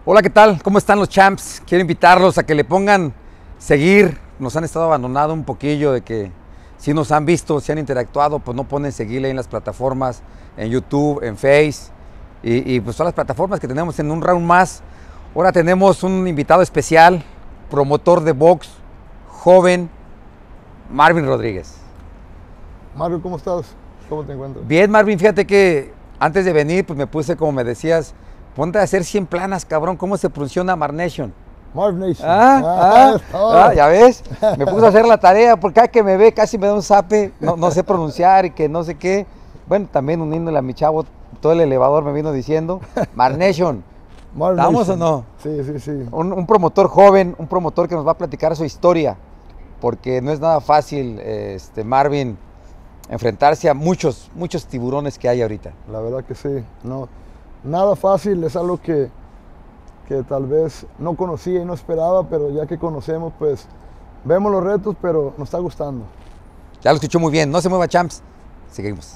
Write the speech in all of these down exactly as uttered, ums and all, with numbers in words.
Hola, ¿qué tal? ¿Cómo están los champs? Quiero invitarlos a que le pongan seguir. Nos han estado abandonando un poquillo de que si nos han visto, si han interactuado, pues no ponen seguirle en las plataformas, en YouTube, en Face y, y pues todas las plataformas que tenemos en un round más. Ahora tenemos un invitado especial, promotor de box, joven, Marvin Rodríguez. Mario, ¿cómo estás? ¿Cómo te encuentras? Bien, Marvin, fíjate que antes de venir, pues me puse, como me decías, ponte a hacer cien planas, cabrón. ¿Cómo se pronuncia Marv Nation? Marv Nation. Ah, ah, ah, ya ves, me puse a hacer la tarea porque cada que me ve casi me da un zape, no, no sé pronunciar y que no sé qué. Bueno, también uniéndole a mi chavo, todo el elevador me vino diciendo, Marv Nation. ¿Estamos o no? Sí, sí, sí. Un, un promotor joven, un promotor que nos va a platicar su historia, porque no es nada fácil, este, Marvin, enfrentarse a muchos, muchos tiburones que hay ahorita. La verdad que sí, no, nada fácil, es algo que, que tal vez no conocía y no esperaba, pero ya que conocemos, pues vemos los retos, pero nos está gustando. Ya lo escuchó muy bien, no se mueva, champs, seguimos.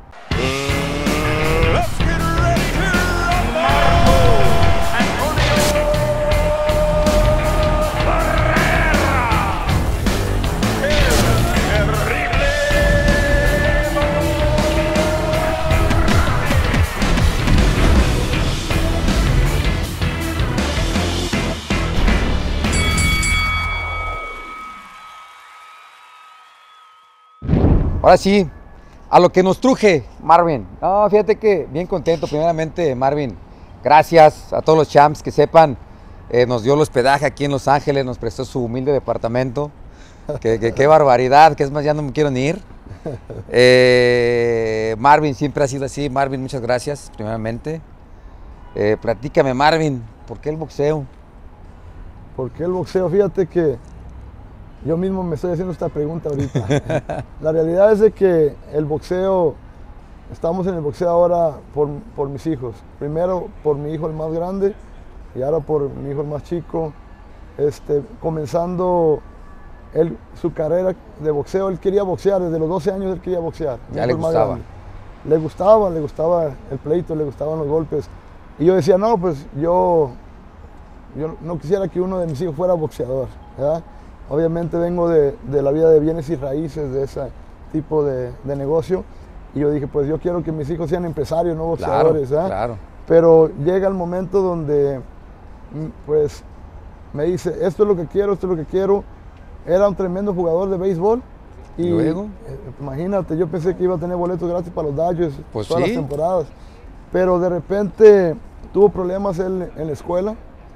Ahora sí, a lo que nos truje, Marvin. No, fíjate que bien contento, primeramente, Marvin. Gracias a todos los champs que sepan, eh, nos dio el hospedaje aquí en Los Ángeles, nos prestó su humilde departamento. que, que, qué barbaridad, que es más, ya no me quiero ni ir. Eh, Marvin siempre ha sido así. Marvin, muchas gracias, primeramente. Eh, platícame, Marvin, ¿por qué el boxeo? ¿Por qué el boxeo? Fíjate que yo mismo me estoy haciendo esta pregunta ahorita. La realidad es de que el boxeo, estamos en el boxeo ahora por, por mis hijos. Primero por mi hijo el más grande y ahora por mi hijo el más chico. Este, comenzando él, su carrera de boxeo, él quería boxear, desde los doce años él quería boxear. Ya le gustaba. Le gustaba, le gustaba el pleito, le gustaban los golpes. Y yo decía, no, pues yo, yo no quisiera que uno de mis hijos fuera boxeador, ¿verdad? Obviamente vengo de, de la vida de bienes y raíces, de ese tipo de, de negocio. Y yo dije, pues yo quiero que mis hijos sean empresarios, no boxeadores. Claro, ¿eh? claro. Pero llega el momento donde, pues, me dice, esto es lo que quiero, esto es lo que quiero. Era un tremendo jugador de béisbol. Y luego, eh, imagínate, yo pensé que iba a tener boletos gratis para los Dodgers pues todas sí. las temporadas. Pero de repente tuvo problemas él en la escuela.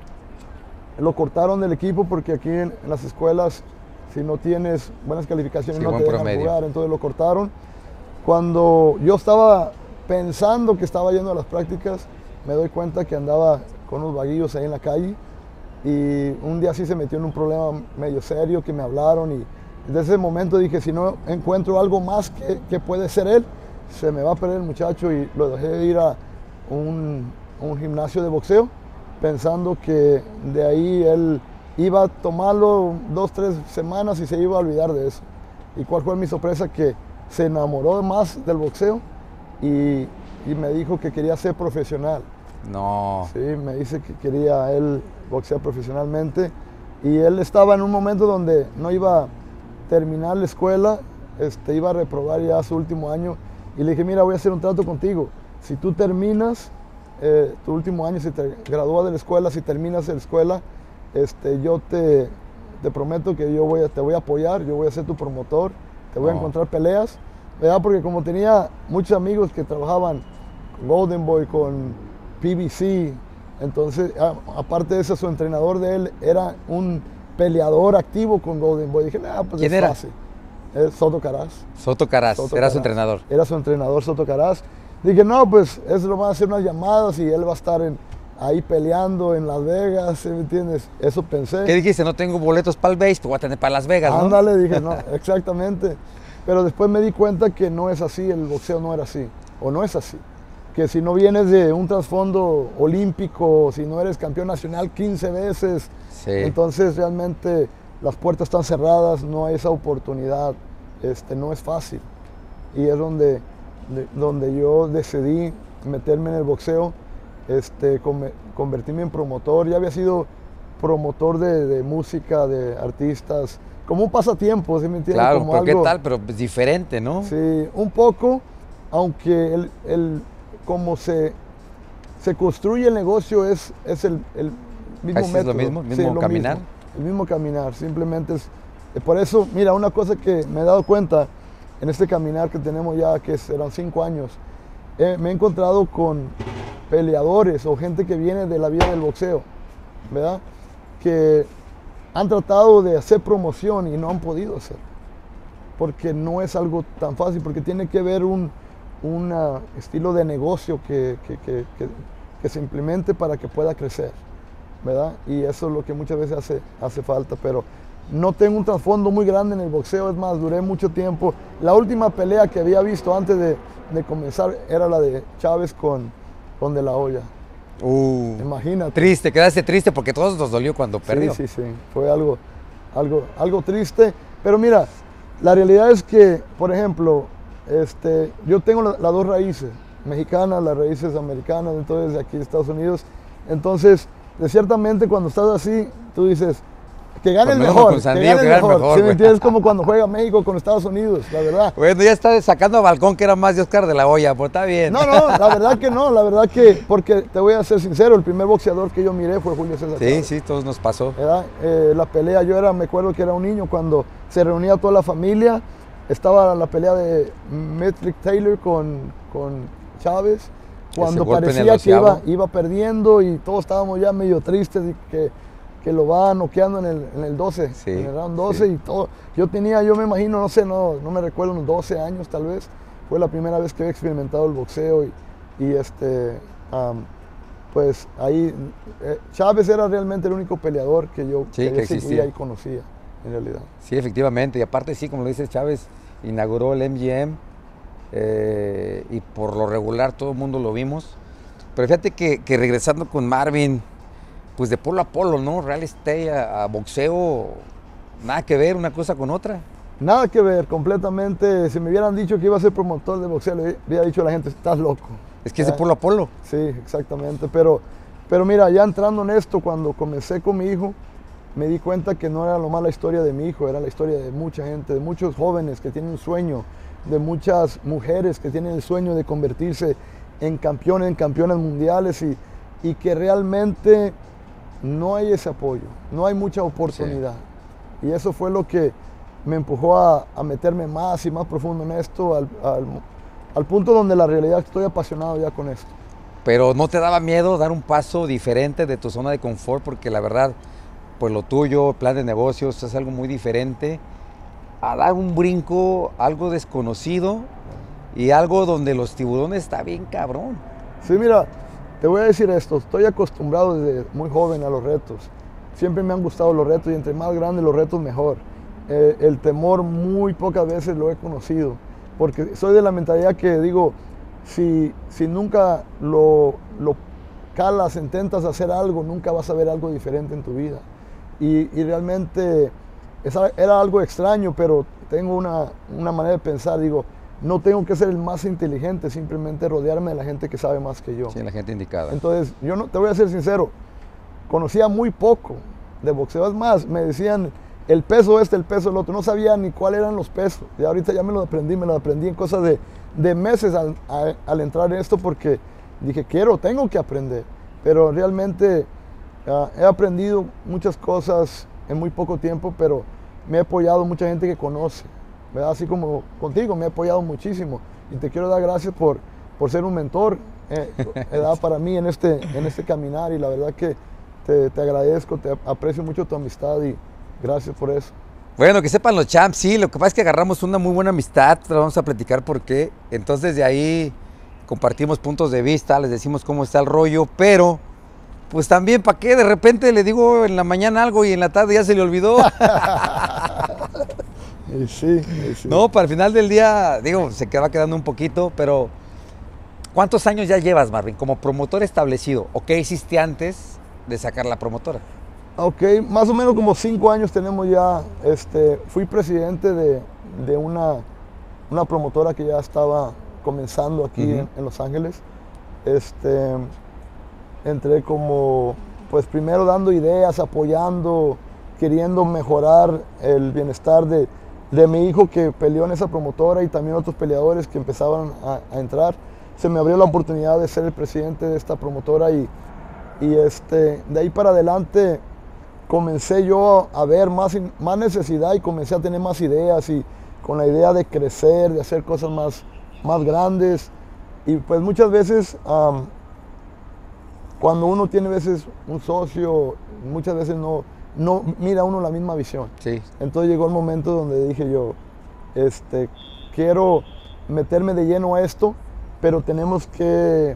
Lo cortaron del equipo porque aquí en, en las escuelas, si no tienes buenas calificaciones, Sí, no buen te dejan promedio. jugar, entonces lo cortaron. Cuando yo estaba pensando que estaba yendo a las prácticas, me doy cuenta que andaba con unos vaguillos ahí en la calle y un día sí se metió en un problema medio serio que me hablaron y desde ese momento dije, si no encuentro algo más que, que puede ser él, se me va a perder el muchacho y lo dejé ir a un, un gimnasio de boxeo, pensando que de ahí él iba a tomarlo dos, tres semanas y se iba a olvidar de eso. ¿Y cuál fue mi sorpresa? Que se enamoró más del boxeo y, y me dijo que quería ser profesional. No. Sí, me dice que quería él boxear profesionalmente y él estaba en un momento donde no iba a terminar la escuela, este, iba a reprobar ya su último año y le dije, mira, voy a hacer un trato contigo. Si tú terminas Eh, tu último año, si te gradúas de la escuela, si terminas la escuela, este, yo te, te prometo que yo voy a, te voy a apoyar, yo voy a ser tu promotor, te voy No. a encontrar peleas, ¿verdad? Porque como tenía muchos amigos que trabajaban con Golden Boy, con P B C, entonces, a, aparte de eso, su entrenador de él era un peleador activo con Golden Boy. Dije, nah, pues ¿Quién es era? fácil. Es Soto Caraz. Soto Caraz, Soto era Caraz. su entrenador. Era su entrenador, Soto Caraz. Dije, no, pues eso lo van a hacer unas llamadas y él va a estar en, ahí peleando en Las Vegas, ¿sí me entiendes? Eso pensé. ¿Qué dijiste? No tengo boletos para el base, pues voy a tener para Las Vegas, ¿no? Ándale, dije, no, exactamente. Pero después me di cuenta que no es así, el boxeo no era así, o no es así. Que si no vienes de un trasfondo olímpico, si no eres campeón nacional quince veces, Sí. entonces realmente las puertas están cerradas, no hay esa oportunidad, este, no es fácil. Y es donde, de, donde yo decidí meterme en el boxeo este, come- convertirme en promotor. Ya había sido promotor de, de música, de artistas, como un pasatiempo, ¿sí me entiendes? Claro, Como pero ¿qué algo- tal? Pero pues, diferente, ¿no? Sí, un poco, aunque el, el- como se, se construye el negocio es, es el, el mismo Casi es lo método. mismo, el Sí, mismo lo caminar. mismo, el mismo caminar, simplemente es... eh, Por eso, mira, una cosa que me he dado cuenta en este caminar que tenemos ya, que serán cinco años, eh, me he encontrado con peleadores o gente que viene de la vida del boxeo, ¿verdad? Que han tratado de hacer promoción y no han podido hacer, porque no es algo tan fácil, porque tiene que ver un un estilo de negocio que, que, que, que, que se implemente para que pueda crecer, ¿verdad? Y eso es lo que muchas veces hace, hace falta, pero no tengo un trasfondo muy grande en el boxeo, es más, duré mucho tiempo. La última pelea que había visto antes de, de comenzar era la de Chávez con, con De La Hoya. Uh, Imagínate. Triste, quedaste triste porque a todos nos dolió cuando perdió. Sí, sí, sí, fue algo, algo, algo triste, pero mira, la realidad es que, por ejemplo, este, yo tengo las la dos raíces, mexicanas, las raíces americanas, entonces de aquí de Estados Unidos, entonces, de ciertamente cuando estás así, tú dices, que gane Pues el menos mejor, con que Sandío, gane que el gane el mejor, mejor, ¿sí me güey. entiendes? Como cuando juega México con Estados Unidos, la verdad. Bueno, ya está sacando a Balcón, que era más de Oscar de la Hoya, pues está bien. No, no, la verdad que no, la verdad que, porque te voy a ser sincero, el primer boxeador que yo miré fue Julio César Sí, Chávez. sí, todos nos pasó. ¿Verdad? Eh, la pelea, yo era, me acuerdo que era un niño cuando se reunía toda la familia, estaba la pelea de Metric Taylor con, con Chávez, cuando golpe en el parecía que iba, doceavo. iba perdiendo y todos estábamos ya medio tristes y que, que lo va noqueando en el, en el doce, Sí, en el round doce sí. y todo. Yo tenía, yo me imagino, no sé, no, no me recuerdo, unos doce años tal vez, fue la primera vez que había experimentado el boxeo y, y este, um, pues ahí, eh, Chávez era realmente el único peleador que yo, Sí, que que yo seguía existía. y conocía, en realidad. Sí, efectivamente. Y aparte, sí, como lo dice Chávez, inauguró el M G M eh, y por lo regular todo el mundo lo vimos. Pero fíjate que, que regresando con Marvin, pues de polo a polo, ¿no? Real estate a, a boxeo, nada que ver una cosa con otra. Nada que ver, completamente. Si me hubieran dicho que iba a ser promotor de boxeo, le hubiera dicho a la gente, estás loco. Es que es de ¿Eh? polo a polo. Sí, exactamente. Pero, pero mira, ya entrando en esto, cuando comencé con mi hijo, me di cuenta que no era nomás la historia de mi hijo, era la historia de mucha gente, de muchos jóvenes que tienen un sueño, de muchas mujeres que tienen el sueño de convertirse en campeones, en campeonas mundiales y, y que realmente no hay ese apoyo, no hay mucha oportunidad. Sí. Y eso fue lo que me empujó a, a meterme más y más profundo en esto, al, al, al punto donde la realidad estoy apasionado ya con esto. Pero ¿no te daba miedo dar un paso diferente de tu zona de confort? Porque la verdad, pues lo tuyo, plan de negocios, es algo muy diferente a dar un brinco, algo desconocido y algo donde los tiburones está bien cabrón. Sí, mira, te voy a decir esto, estoy acostumbrado desde muy joven a los retos. Siempre me han gustado los retos y entre más grandes los retos mejor. Eh, el temor muy pocas veces lo he conocido, porque soy de la mentalidad que digo, si, si nunca lo, lo calas, intentas hacer algo, nunca vas a ver algo diferente en tu vida. Y, y realmente esa, era algo extraño, pero tengo una, una manera de pensar, digo, no tengo que ser el más inteligente, simplemente rodearme de la gente que sabe más que yo. Sí, la gente indicada. Entonces, yo no, te voy a ser sincero, conocía muy poco de boxeo. Es más, me decían el peso este, el peso el otro. No sabía ni cuáles eran los pesos. Y ahorita ya me lo aprendí, me lo aprendí en cosas de, de meses al, a, al entrar en esto porque dije, quiero, tengo que aprender. Pero realmente uh, he aprendido muchas cosas en muy poco tiempo, pero me he apoyado mucha gente que conoce, ¿verdad? Así como contigo, me he apoyado muchísimo. Y te quiero dar gracias por, por ser un mentor eh, edad para mí en este, en este caminar. Y la verdad que te, te agradezco, te aprecio mucho tu amistad y gracias por eso. Bueno, que sepan los champs, sí, lo que pasa es que agarramos una muy buena amistad, te vamos a platicar por qué. Entonces de ahí compartimos puntos de vista, les decimos cómo está el rollo, pero pues también, ¿para qué? De repente le digo en la mañana algo y en la tarde ya se le olvidó. Y sí, y sí. No, para el final del día, digo, se va quedando un poquito, pero ¿cuántos años ya llevas, Marvin, como promotor establecido? ¿O qué hiciste antes de sacar la promotora? Ok, más o menos como cinco años tenemos ya. Este, fui presidente de, de una, una promotora que ya estaba comenzando aquí uh-huh. en, en Los Ángeles. Este, entré como, pues primero dando ideas, apoyando, queriendo mejorar el bienestar de, de mi hijo que peleó en esa promotora y también otros peleadores que empezaban a, a entrar. Se me abrió la oportunidad de ser el presidente de esta promotora y, y este, de ahí para adelante comencé yo a ver más, más necesidad y comencé a tener más ideas y con la idea de crecer, de hacer cosas más, más grandes. Y pues muchas veces, um, cuando uno tiene a veces un socio, muchas veces no, no mira uno la misma visión. Sí. Entonces llegó el momento donde dije yo, este, quiero meterme de lleno a esto, pero tenemos que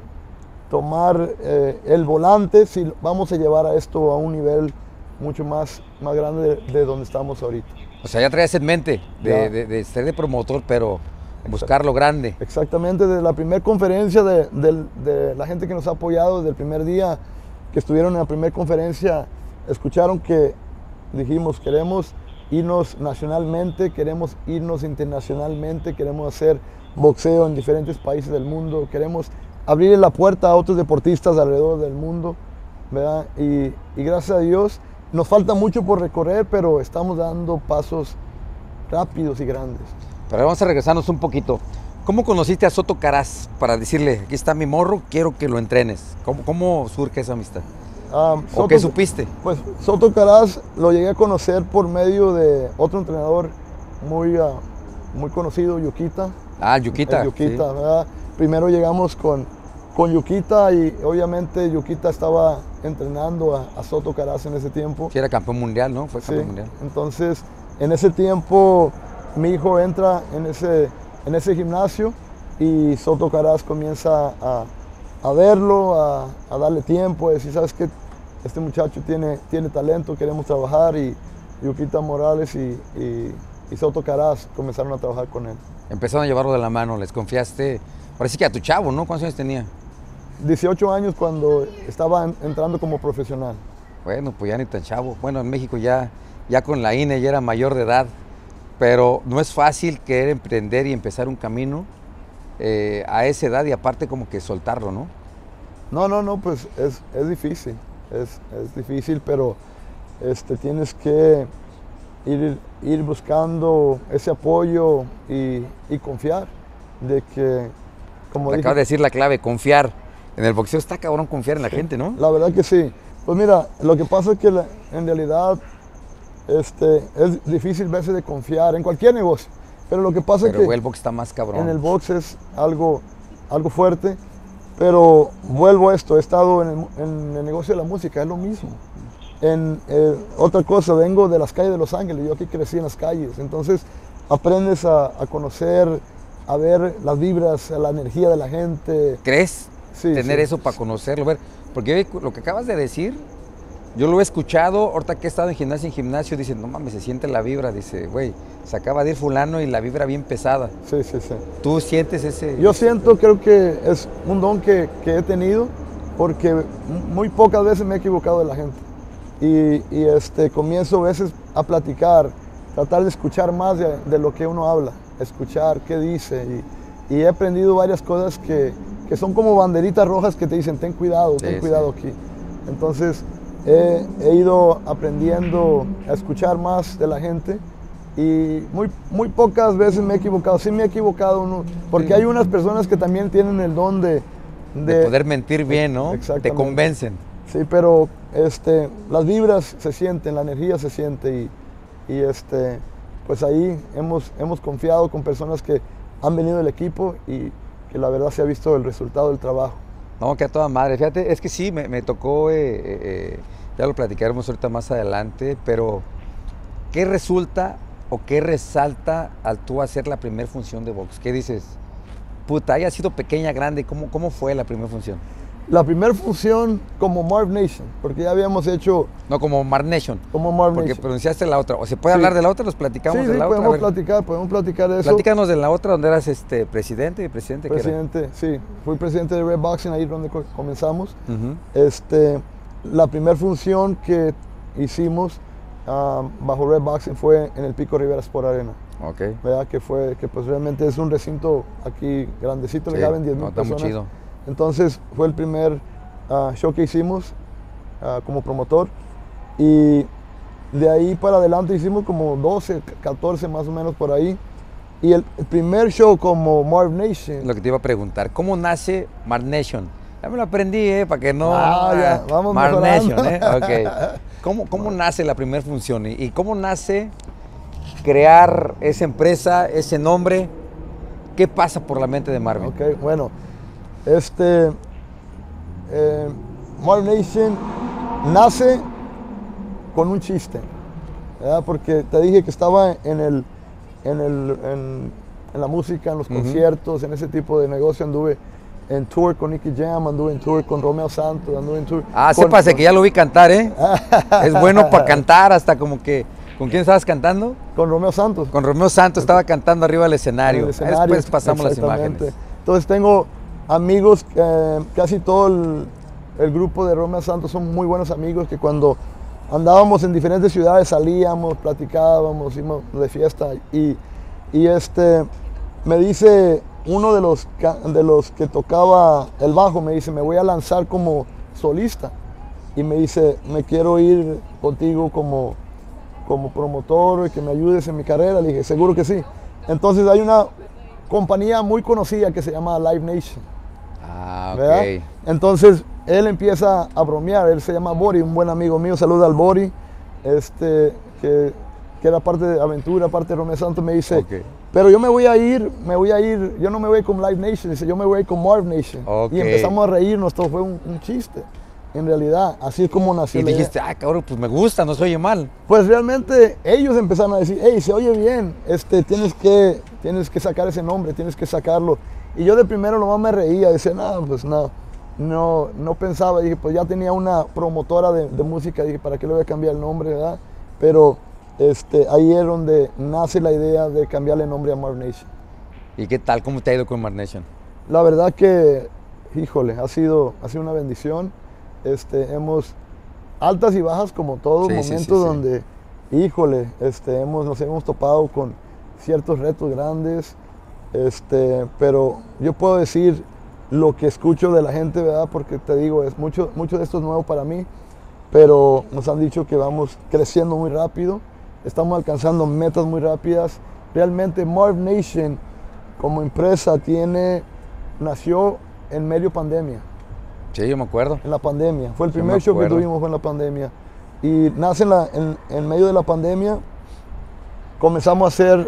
tomar eh, el volante si vamos a llevar a esto a un nivel mucho más, más grande de, de donde estamos ahorita. O sea, ya traías en mente de, de, de ser de promotor, pero buscar lo grande. Exactamente, desde la primera conferencia de, de, de la gente que nos ha apoyado desde el primer día que estuvieron en la primera conferencia, escucharon que dijimos, queremos irnos nacionalmente, queremos irnos internacionalmente, queremos hacer boxeo en diferentes países del mundo, queremos abrir la puerta a otros deportistas alrededor del mundo, ¿verdad? Y, y gracias a Dios, nos falta mucho por recorrer, pero estamos dando pasos rápidos y grandes. Pero vamos a regresarnos un poquito. ¿Cómo conociste a Soto Karass para decirle, aquí está mi morro, quiero que lo entrenes? ¿Cómo, cómo surge esa amistad? Um, ¿O Soto, qué supiste? Pues Soto Karass lo llegué a conocer por medio de otro entrenador muy, uh, muy conocido, Yuquita. Ah, Yuquita. El Yuquita, sí. ¿Verdad? Primero llegamos con, con Yuquita y obviamente Yuquita estaba entrenando a, a Soto Karass en ese tiempo. Sí, era campeón mundial, ¿no? Fue campeón sí. mundial. Entonces, en ese tiempo, mi hijo entra en ese, en ese gimnasio y Soto Karass comienza a, a verlo, a, a darle tiempo, a decir, ¿sabes qué? Este muchacho tiene, tiene talento, queremos trabajar, y Yuquita Morales y, y, y Soto Karass comenzaron a trabajar con él. Empezaron a llevarlo de la mano, les confiaste, parece que a tu chavo, ¿no? ¿Cuántos años tenía? dieciocho años cuando estaba entrando como profesional. Bueno, pues ya ni tan chavo. Bueno, en México ya, ya con la I N E ya era mayor de edad, pero no es fácil querer emprender y empezar un camino eh, a esa edad y aparte como que soltarlo, ¿no? No, no, no, pues es, es difícil, es, es difícil, pero este, tienes que ir, ir buscando ese apoyo y, y confiar de que, como dije, acabas de decir la clave, confiar. En el boxeo está cabrón confiar en la sí, gente, ¿no? La verdad que sí. Pues mira, lo que pasa es que la, en realidad este, es difícil a veces de confiar en cualquier negocio. Pero lo que pasa pero, es que güey, el box está más cabrón. En el box es algo, algo fuerte. Pero vuelvo a esto, he estado en el, en el negocio de la música, es lo mismo. En, eh, otra cosa, vengo de las calles de Los Ángeles, yo aquí crecí en las calles. Entonces aprendes a, a conocer, a ver las vibras, la energía de la gente. ¿Crees? Sí, tener sí, eso para sí. conocerlo, ver, porque lo que acabas de decir, yo lo he escuchado, ahorita que he estado en gimnasio, en gimnasio, dicen, no mames, se siente la vibra, dice, güey, se acaba de ir fulano y la vibra bien pesada. Sí, sí, sí. ¿Tú sientes ese? Yo siento, creo que es un don que, que he tenido, porque muy pocas veces me he equivocado de la gente. Y, y este, comienzo a veces a platicar, tratar de escuchar más de, de lo que uno habla, escuchar qué dice, y, y he aprendido varias cosas que que son como banderitas rojas que te dicen, ten cuidado, ten sí, cuidado sí. aquí. Entonces, he, he ido aprendiendo a escuchar más de la gente y muy, muy pocas veces me he equivocado. Sí me he equivocado, ¿no? Porque sí. hay unas personas que también tienen el don de... De, de poder mentir bien, ¿no? Exactamente. Te convencen. Sí, pero este, las vibras se sienten, la energía se siente y, y este, pues ahí hemos, hemos confiado con personas que han venido del equipo y que la verdad se ha visto el resultado del trabajo. No, que a toda madre. Fíjate, es que sí, me, me tocó, eh, eh, ya lo platicaremos ahorita más adelante, pero ¿qué resulta o qué resalta al tú hacer la primera función de box? ¿Qué dices? Puta, haya sido pequeña, grande, ¿cómo, cómo fue la primera función? La primera función como Marv Nation, porque ya habíamos hecho... No, como Marv Nation. Como Marv porque Nation. pronunciaste la otra. ¿O se puede sí. hablar de la otra? ¿Los platicamos sí, de sí, la otra? podemos platicar, podemos platicar de eso. Platícanos de la otra, donde eras este, presidente y presidente. Presidente, sí. Fui presidente de Red Boxing, ahí donde comenzamos. Uh-huh. este, la primera función que hicimos um, bajo Red Boxing fue en el Pico Rivera Sport Arena. Okay. ¿Verdad? Que fue, que pues realmente es un recinto aquí grandecito, sí, le caben diez mil no, está personas. Muy chido. Entonces fue el primer uh, show que hicimos uh, como promotor. Y de ahí para adelante hicimos como doce, catorce más o menos por ahí. Y el, el primer show como Marv Nation. Lo que te iba a preguntar, ¿cómo nace Marv Nation? Ya me lo aprendí, ¿eh? Para que no... Ah, ya, vamos Marv mejorando. Nation, ¿eh? Okay. ¿Cómo, cómo nace la primera función? ¿Y cómo nace crear esa empresa, ese nombre? ¿Qué pasa por la mente de Marvin? Ok, bueno, este... Eh, Marv Nation nace con un chiste, ¿verdad? Porque te dije que estaba en, el, en, el, en, en la música, en los uh-huh. conciertos, en ese tipo de negocio. Anduve en tour con Nicky Jam, anduve en tour con Romeo Santos, anduve en tour... Ah, con, sépase con... que ya lo vi cantar, ¿eh? Es bueno para cantar, hasta como que... ¿Con quién estabas cantando? Con Romeo Santos. Con Romeo Santos estaba cantando arriba del escenario. El escenario Después pasamos las imágenes. Entonces tengo amigos, eh, casi todo el, el grupo de Romeo Santos son muy buenos amigos, que cuando andábamos en diferentes ciudades salíamos, platicábamos, íbamos de fiesta. Y, y este, me dice uno de los, de los que tocaba el bajo, me dice, me voy a lanzar como solista. Y me dice, me quiero ir contigo como... como promotor, que me ayudes en mi carrera. Le dije, seguro que sí. Entonces hay una compañía muy conocida que se llama Live Nation. Ah, ok. ¿Verdad? Entonces él empieza a bromear, él se llama Bori, un buen amigo mío, saluda al Bori, este, que, que era parte de Aventura, parte de Romeo Santos, me dice, okay. pero yo me voy a ir, me voy a ir, yo no me voy con Live Nation, dice, yo me voy con Marv Nation. Okay. Y empezamos a reírnos, todo fue un, un chiste. En realidad, así es como nació. Y dijiste, ah, cabrón, pues me gusta, no se oye mal. Pues realmente ellos empezaron a decir, hey, se oye bien, este, tienes, que, tienes que sacar ese nombre, tienes que sacarlo. Y yo de primero nomás me reía, decía, no, pues no, no, no pensaba. Dije, pues ya tenía una promotora de, de música, dije, ¿para qué le voy a cambiar el nombre, verdad? Pero este, ahí es donde nace la idea de cambiarle el nombre a Marv Nation. ¿Y qué tal? ¿Cómo te ha ido con Marv Nation? La verdad que, híjole, ha sido, ha sido una bendición. Este, hemos altas y bajas como todos, sí, momentos sí, sí, sí. donde, híjole, este, hemos, nos hemos topado con ciertos retos grandes, este, pero yo puedo decir lo que escucho de la gente, ¿verdad? Porque te digo, es mucho, mucho de esto es nuevo para mí, pero nos han dicho que vamos creciendo muy rápido, estamos alcanzando metas muy rápidas. Realmente Marv Nation como empresa tiene, nació en medio pandemia. Sí, yo me acuerdo. En la pandemia. Fue el primer show que tuvimos fue en la pandemia. Y nace en, la, en, en medio de la pandemia. Comenzamos a hacer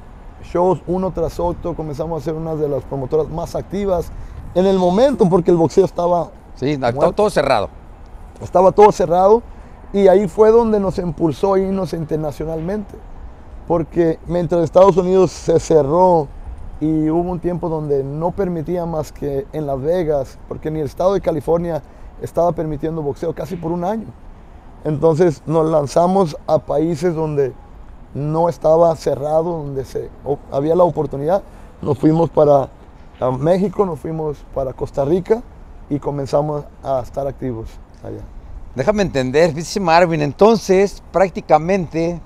shows uno tras otro. Comenzamos a ser una de las promotoras más activas en el momento, porque el boxeo estaba... Sí, estaba todo cerrado. Estaba todo cerrado. Y ahí fue donde nos impulsó a irnos internacionalmente. Porque mientras Estados Unidos se cerró, y hubo un tiempo donde no permitía más que en Las Vegas, porque ni el estado de California estaba permitiendo boxeo casi por un año. Entonces nos lanzamos a países donde no estaba cerrado, donde se, o, había la oportunidad. Nos fuimos para a México, nos fuimos para Costa Rica y comenzamos a estar activos allá. Déjame entender, dice Marvin, entonces prácticamente...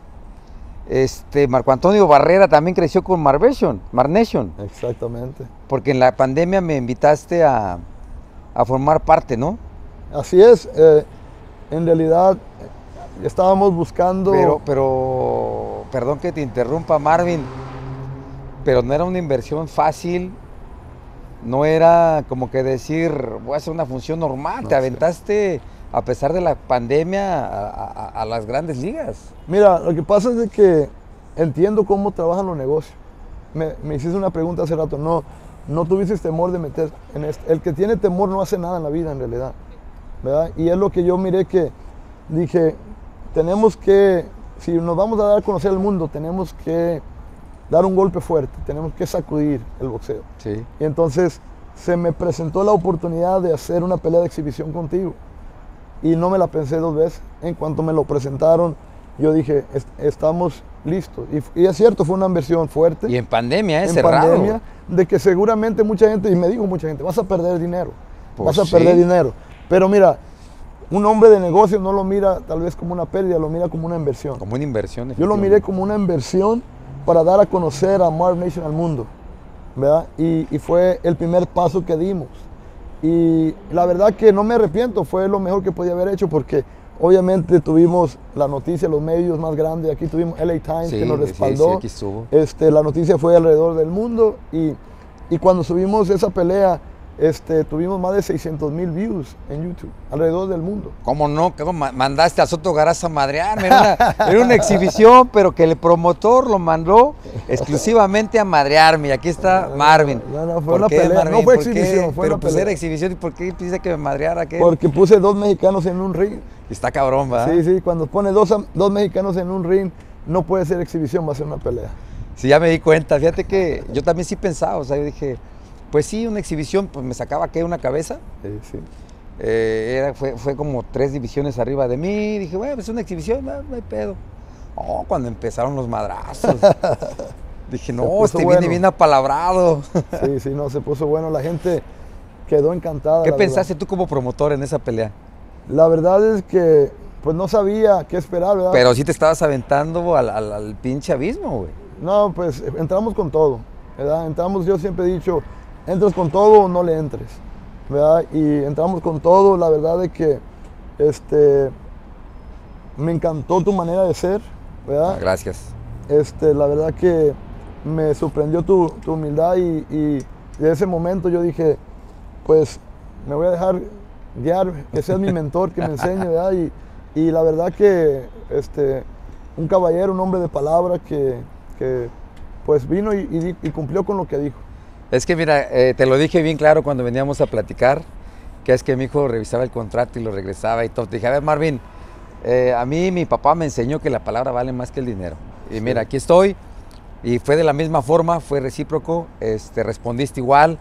Este, Marco Antonio Barrera también creció con Marv Nation, Marv Nation. Exactamente. Porque en la pandemia me invitaste a, a formar parte, ¿no? Así es. Eh, en realidad estábamos buscando... Pero, pero, perdón que te interrumpa, Marvin, pero no era una inversión fácil, no era como que decir, voy a hacer una función normal, no, te aventaste... Sí. A pesar de la pandemia, a, a, a las grandes ligas. Mira, lo que pasa es de que entiendo cómo trabajan los negocios. Me, me hiciste una pregunta hace rato, no, no tuviste temor de meter en esto. El que tiene temor no hace nada en la vida en realidad, ¿verdad? Y es lo que yo miré que dije, tenemos que, si nos vamos a dar a conocer al mundo, tenemos que dar un golpe fuerte, tenemos que sacudir el boxeo. Sí. Y entonces se me presentó la oportunidad de hacer una pelea de exhibición contigo. Y no me la pensé dos veces. En cuanto me lo presentaron, yo dije, est estamos listos. Y, y es cierto, fue una inversión fuerte. Y en pandemia, ¿eh? En Cerrado. pandemia, de que seguramente mucha gente, y me dijo mucha gente, vas a perder dinero. Pues vas a sí. perder dinero. Pero mira, un hombre de negocio no lo mira tal vez como una pérdida, lo mira como una inversión. Como una inversión. Yo lo miré como una inversión para dar a conocer a Marv Nation al mundo, ¿verdad? Y, y fue el primer paso que dimos. Y la verdad que no me arrepiento, fue lo mejor que podía haber hecho porque obviamente tuvimos la noticia, los medios más grandes, aquí tuvimos L A Times Sí, que nos sí, respaldó. sí, aquí estuvo. Este, la noticia fue alrededor del mundo y, y cuando subimos esa pelea, este, tuvimos más de seiscientos mil views en YouTube, alrededor del mundo. ¿Cómo no? ¿Cómo ma- mandaste a Soto Garaz a madrearme? Era una, era una exhibición, pero que el promotor lo mandó exclusivamente a madrearme. Y aquí está Marvin. No, no, fue ¿Por una qué, pelea, Marvin? no fue ¿Por qué? exhibición, fue Pero una pues pelea. era exhibición. ¿Y por qué dice que me madreara? ¿Qué? Porque puse dos mexicanos en un ring. Está cabrón, ¿verdad? Sí, sí, cuando pone dos, am- dos mexicanos en un ring, no puede ser exhibición, va a ser una pelea. Sí, ya me di cuenta. Fíjate que yo también sí pensaba. O sea, yo dije, pues sí, una exhibición, pues me sacaba que una cabeza. Sí, sí. Eh, era, fue, fue como tres divisiones arriba de mí. Dije, bueno, pues es una exhibición, no, no hay pedo. Oh, cuando empezaron los madrazos. Dije, no, puso este bueno. viene bien apalabrado. Sí, sí, no, se puso bueno, la gente quedó encantada. ¿Qué la pensaste verdad. tú como promotor en esa pelea? La verdad es que pues no sabía qué esperar, ¿verdad? Pero sí te estabas aventando al, al, al pinche abismo, güey. No, pues entramos con todo, ¿verdad? Entramos, yo siempre he dicho, entras con todo o no le entres, ¿verdad? Y entramos con todo, la verdad es que este, me encantó tu manera de ser, ¿verdad? Ah, gracias. Este, la verdad que me sorprendió tu, tu humildad y, y de ese momento yo dije, pues me voy a dejar guiar, que seas mi mentor, que me enseñe, ¿verdad? Y, y la verdad que este, un caballero, un hombre de palabra que, que pues vino y, y- y cumplió con lo que dijo. Es que mira, eh, te lo dije bien claro cuando veníamos a platicar, que es que mi hijo revisaba el contrato y lo regresaba y todo. Te dije, a ver, Marvin, eh, a mí mi papá me enseñó que la palabra vale más que el dinero. Y mira, aquí estoy. Y fue de la misma forma, fue recíproco, este, respondiste igual.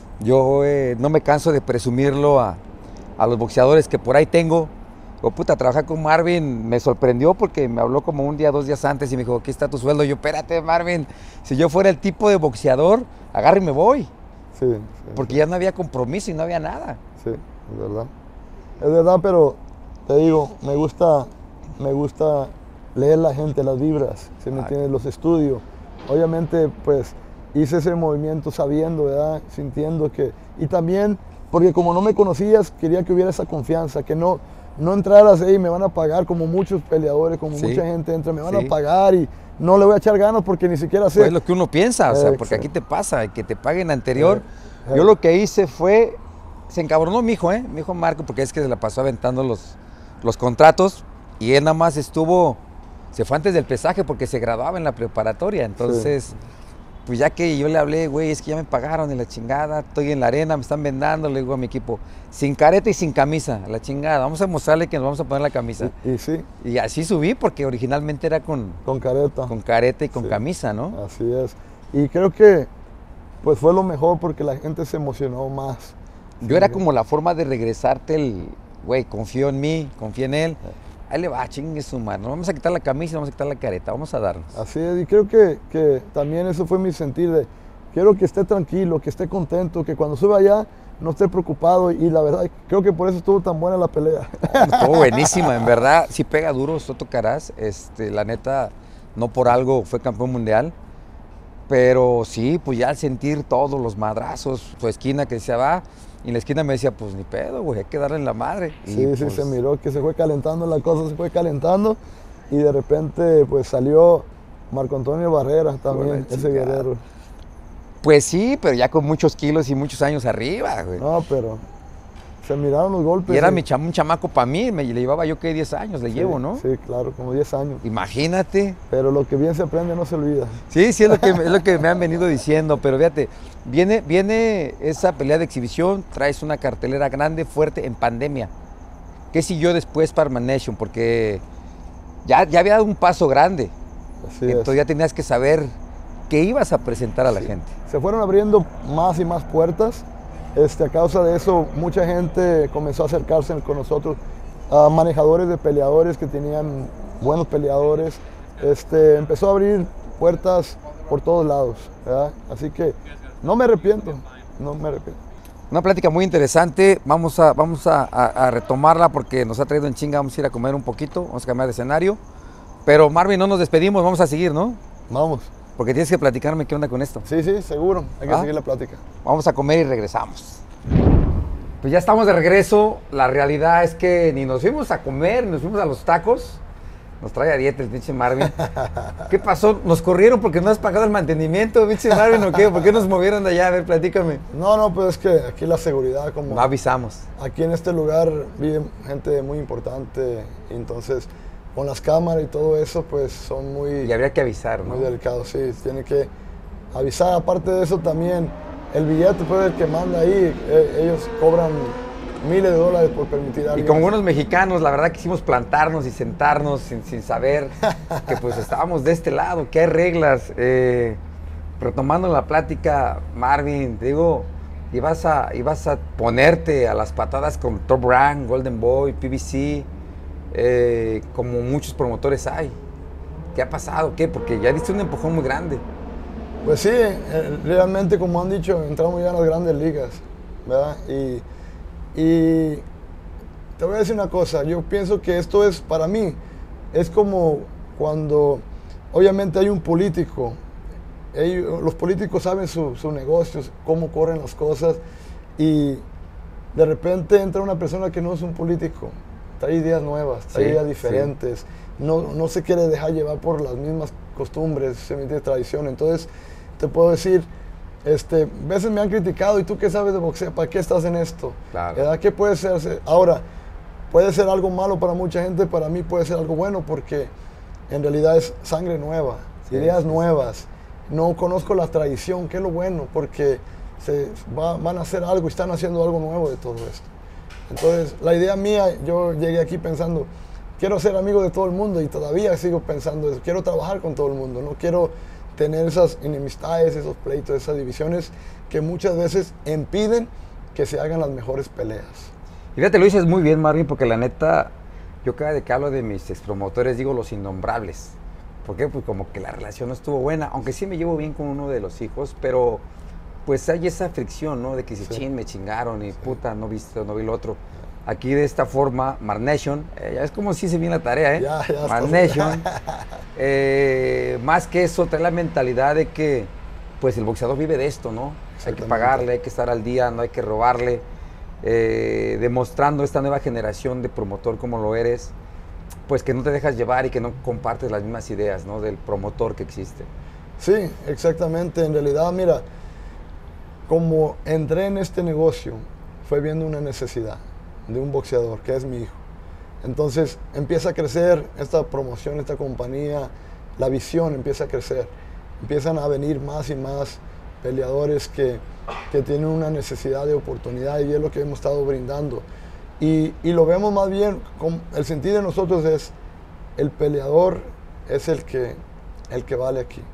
Yo eh, no me canso de presumirlo a, a los boxeadores que por ahí tengo. Oh, puta, trabajar con Marvin me sorprendió porque me habló como un día, dos días antes y me dijo, aquí está tu sueldo. Yo, espérate, Marvin, si yo fuera el tipo de boxeador, agarre y me voy. Sí, sí, Porque ya no había compromiso y no había nada. sí, es verdad. Es verdad, pero te digo, me gusta, me gusta leer la gente, las vibras, ¿sí me Ah, entiendes? Los estudios. Obviamente, pues, hice ese movimiento sabiendo, ¿verdad? Sintiendo que... Y también, porque como no me conocías, quería que hubiera esa confianza, que no, no entraras ahí, me van a pagar como muchos peleadores, como Sí, mucha gente entra, me van sí. a pagar y no le voy a echar ganas porque ni siquiera sé. Pues es lo que uno piensa, o sea, porque Exacto. aquí te pasa, que te paguen anterior. Eh, eh. Yo lo que hice fue, se encabronó mi hijo, ¿eh? Mi hijo Marco, porque es que se la pasó aventando los, los contratos y él nada más estuvo, se fue antes del pesaje porque se graduaba en la preparatoria. Entonces, pues ya que yo le hablé, güey, es que ya me pagaron en la chingada, estoy en la arena, me están vendando, le digo a mi equipo, sin careta y sin camisa, a la chingada, vamos a mostrarle que nos vamos a poner la camisa. Y, y sí, Y así subí porque originalmente era con, con careta. con careta y con Sí. camisa, ¿no? Así es. Y creo que pues fue lo mejor porque la gente se emocionó más. Yo era como la forma de regresarte el, güey, confío en mí, confío en él. Ahí le va, chingue su mano. Vamos a quitar la camisa, vamos a quitar la careta, vamos a darnos. Así es, y creo que, que también eso fue mi sentir de quiero que esté tranquilo, que esté contento, que cuando suba allá no esté preocupado y la verdad creo que por eso estuvo tan buena la pelea. Estuvo buenísima, en verdad. Sí pega duro Soto Garaz. Este, la neta, no por algo fue campeón mundial. Pero sí, pues ya al sentir todos los madrazos, su esquina que decía va, y en la esquina me decía, pues ni pedo, güey, hay que darle en la madre. Sí, Y, sí, pues, se miró que se fue calentando la cosa, se fue calentando y de repente pues salió Marco Antonio Barrera también, la ese chingada. guerrero. Pues sí, pero ya con muchos kilos y muchos años arriba, güey. No, pero se miraron los golpes. Y era y- mi cham- un chamaco para mí, me le llevaba yo que diez años, le sí, llevo, ¿no? Sí, claro, como diez años. Imagínate. Pero lo que bien se aprende no se olvida. Sí, sí, es lo que, es lo que me han venido diciendo, pero fíjate, viene, viene esa pelea de exhibición, traes una cartelera grande, fuerte, en pandemia. ¿Qué siguió después para Nation? Porque ya, ya había dado un paso grande, Así entonces es. ya tenías que saber qué ibas a presentar a la Sí. gente. Se fueron abriendo más y más puertas. Este, a causa de eso, mucha gente comenzó a acercarse con nosotros, a manejadores de peleadores que tenían buenos peleadores. Este, empezó a abrir puertas por todos lados, ¿verdad? Así que no me arrepiento, no me arrepiento. Una plática muy interesante, vamos a, vamos a, a- a retomarla porque nos ha traído en chinga, vamos a ir a comer un poquito, vamos a cambiar de escenario. Pero Marvin, no nos despedimos, vamos a seguir, ¿no? Vamos. Porque tienes que platicarme qué onda con esto. Sí, sí, seguro. Hay que ¿Ah? seguir la plática. Vamos a comer y regresamos. Pues ya estamos de regreso. La realidad es que ni nos fuimos a comer, ni nos fuimos a los tacos. Nos trae a dieta el pinche Marvin. ¿Qué pasó? ¿Nos corrieron porque no has pagado el mantenimiento, pinche Marvin, o qué? ¿Por qué nos movieron de allá? A ver, platícame. No, no, pues es que aquí la seguridad, como... No avisamos. Aquí en este lugar vive gente muy importante, entonces con las cámaras y todo eso, pues son muy... Y habría que avisar, ¿no? Muy delicados, sí. Tiene que avisar. Aparte de eso también, el billete, pues, el que manda ahí, eh, ellos cobran miles de dólares por permitir a alguien. Y como buenos mexicanos, la verdad quisimos plantarnos y sentarnos sin, sin saber que pues estábamos de este lado, que hay reglas. Eh, retomando la plática, Marvin, te digo, ibas a, ibas a ponerte a las patadas con Top Rank, Golden Boy, P B C, eh, como muchos promotores hay. ¿Qué ha pasado? ¿Qué? Porque ya diste un empujón muy grande. Pues sí, eh, realmente, como han dicho, entramos ya en las grandes ligas, ¿verdad? Y, y te voy a decir una cosa, yo pienso que esto es, para mí, es como cuando, obviamente hay un político, ellos, los políticos saben sus su negocios, cómo corren las cosas, y de repente entra una persona que no es un político, trae ideas nuevas, trae Sí, ideas diferentes, sí. no, no se quiere dejar llevar por las mismas costumbres, se mete tradición. Entonces, te puedo decir, este, a veces me han criticado, ¿y tú qué sabes de boxeo? ¿Para qué estás en esto? Claro. ¿Verdad? ¿Qué puede ser? Ahora, puede ser algo malo para mucha gente, para mí puede ser algo bueno, porque en realidad es sangre nueva, sí, ideas sí, nuevas. Sí. No conozco la tradición, que es lo bueno, porque se va, van a hacer algo y están haciendo algo nuevo de todo esto. Entonces, la idea mía, yo llegué aquí pensando, quiero ser amigo de todo el mundo, y todavía sigo pensando eso. Quiero trabajar con todo el mundo, no quiero tener esas enemistades, esos pleitos, esas divisiones que muchas veces impiden que se hagan las mejores peleas. Y fíjate, lo dices muy bien, Marvin, porque la neta, yo cada vez que hablo de mis expromotores digo los innombrables. ¿Por qué? Pues como que la relación no estuvo buena, aunque sí me llevo bien con uno de los hijos, pero pues hay esa fricción, ¿no? De que si sí. chin, me chingaron y sí. puta, no viste, no vi lo otro. Aquí de esta forma, Marnation, eh, ya es como si se viene la tarea, ¿eh? Ya, ya Marnation, eh, más que eso, trae la mentalidad de que, pues el boxeador vive de esto, ¿no? Hay que pagarle, hay que estar al día, no hay que robarle, eh, demostrando esta nueva generación de promotor como lo eres, pues que no te dejas llevar y que no compartes las mismas ideas, ¿no? Del promotor que existe. Sí, exactamente. En realidad, mira, como entré en este negocio, fue viendo una necesidad de un boxeador, que es mi hijo. Entonces empieza a crecer esta promoción, esta compañía, la visión empieza a crecer. Empiezan a venir más y más peleadores que, que tienen una necesidad de oportunidad, y es lo que hemos estado brindando. Y, y lo vemos más bien, con, el sentido de nosotros es, el peleador es el que, el que vale aquí.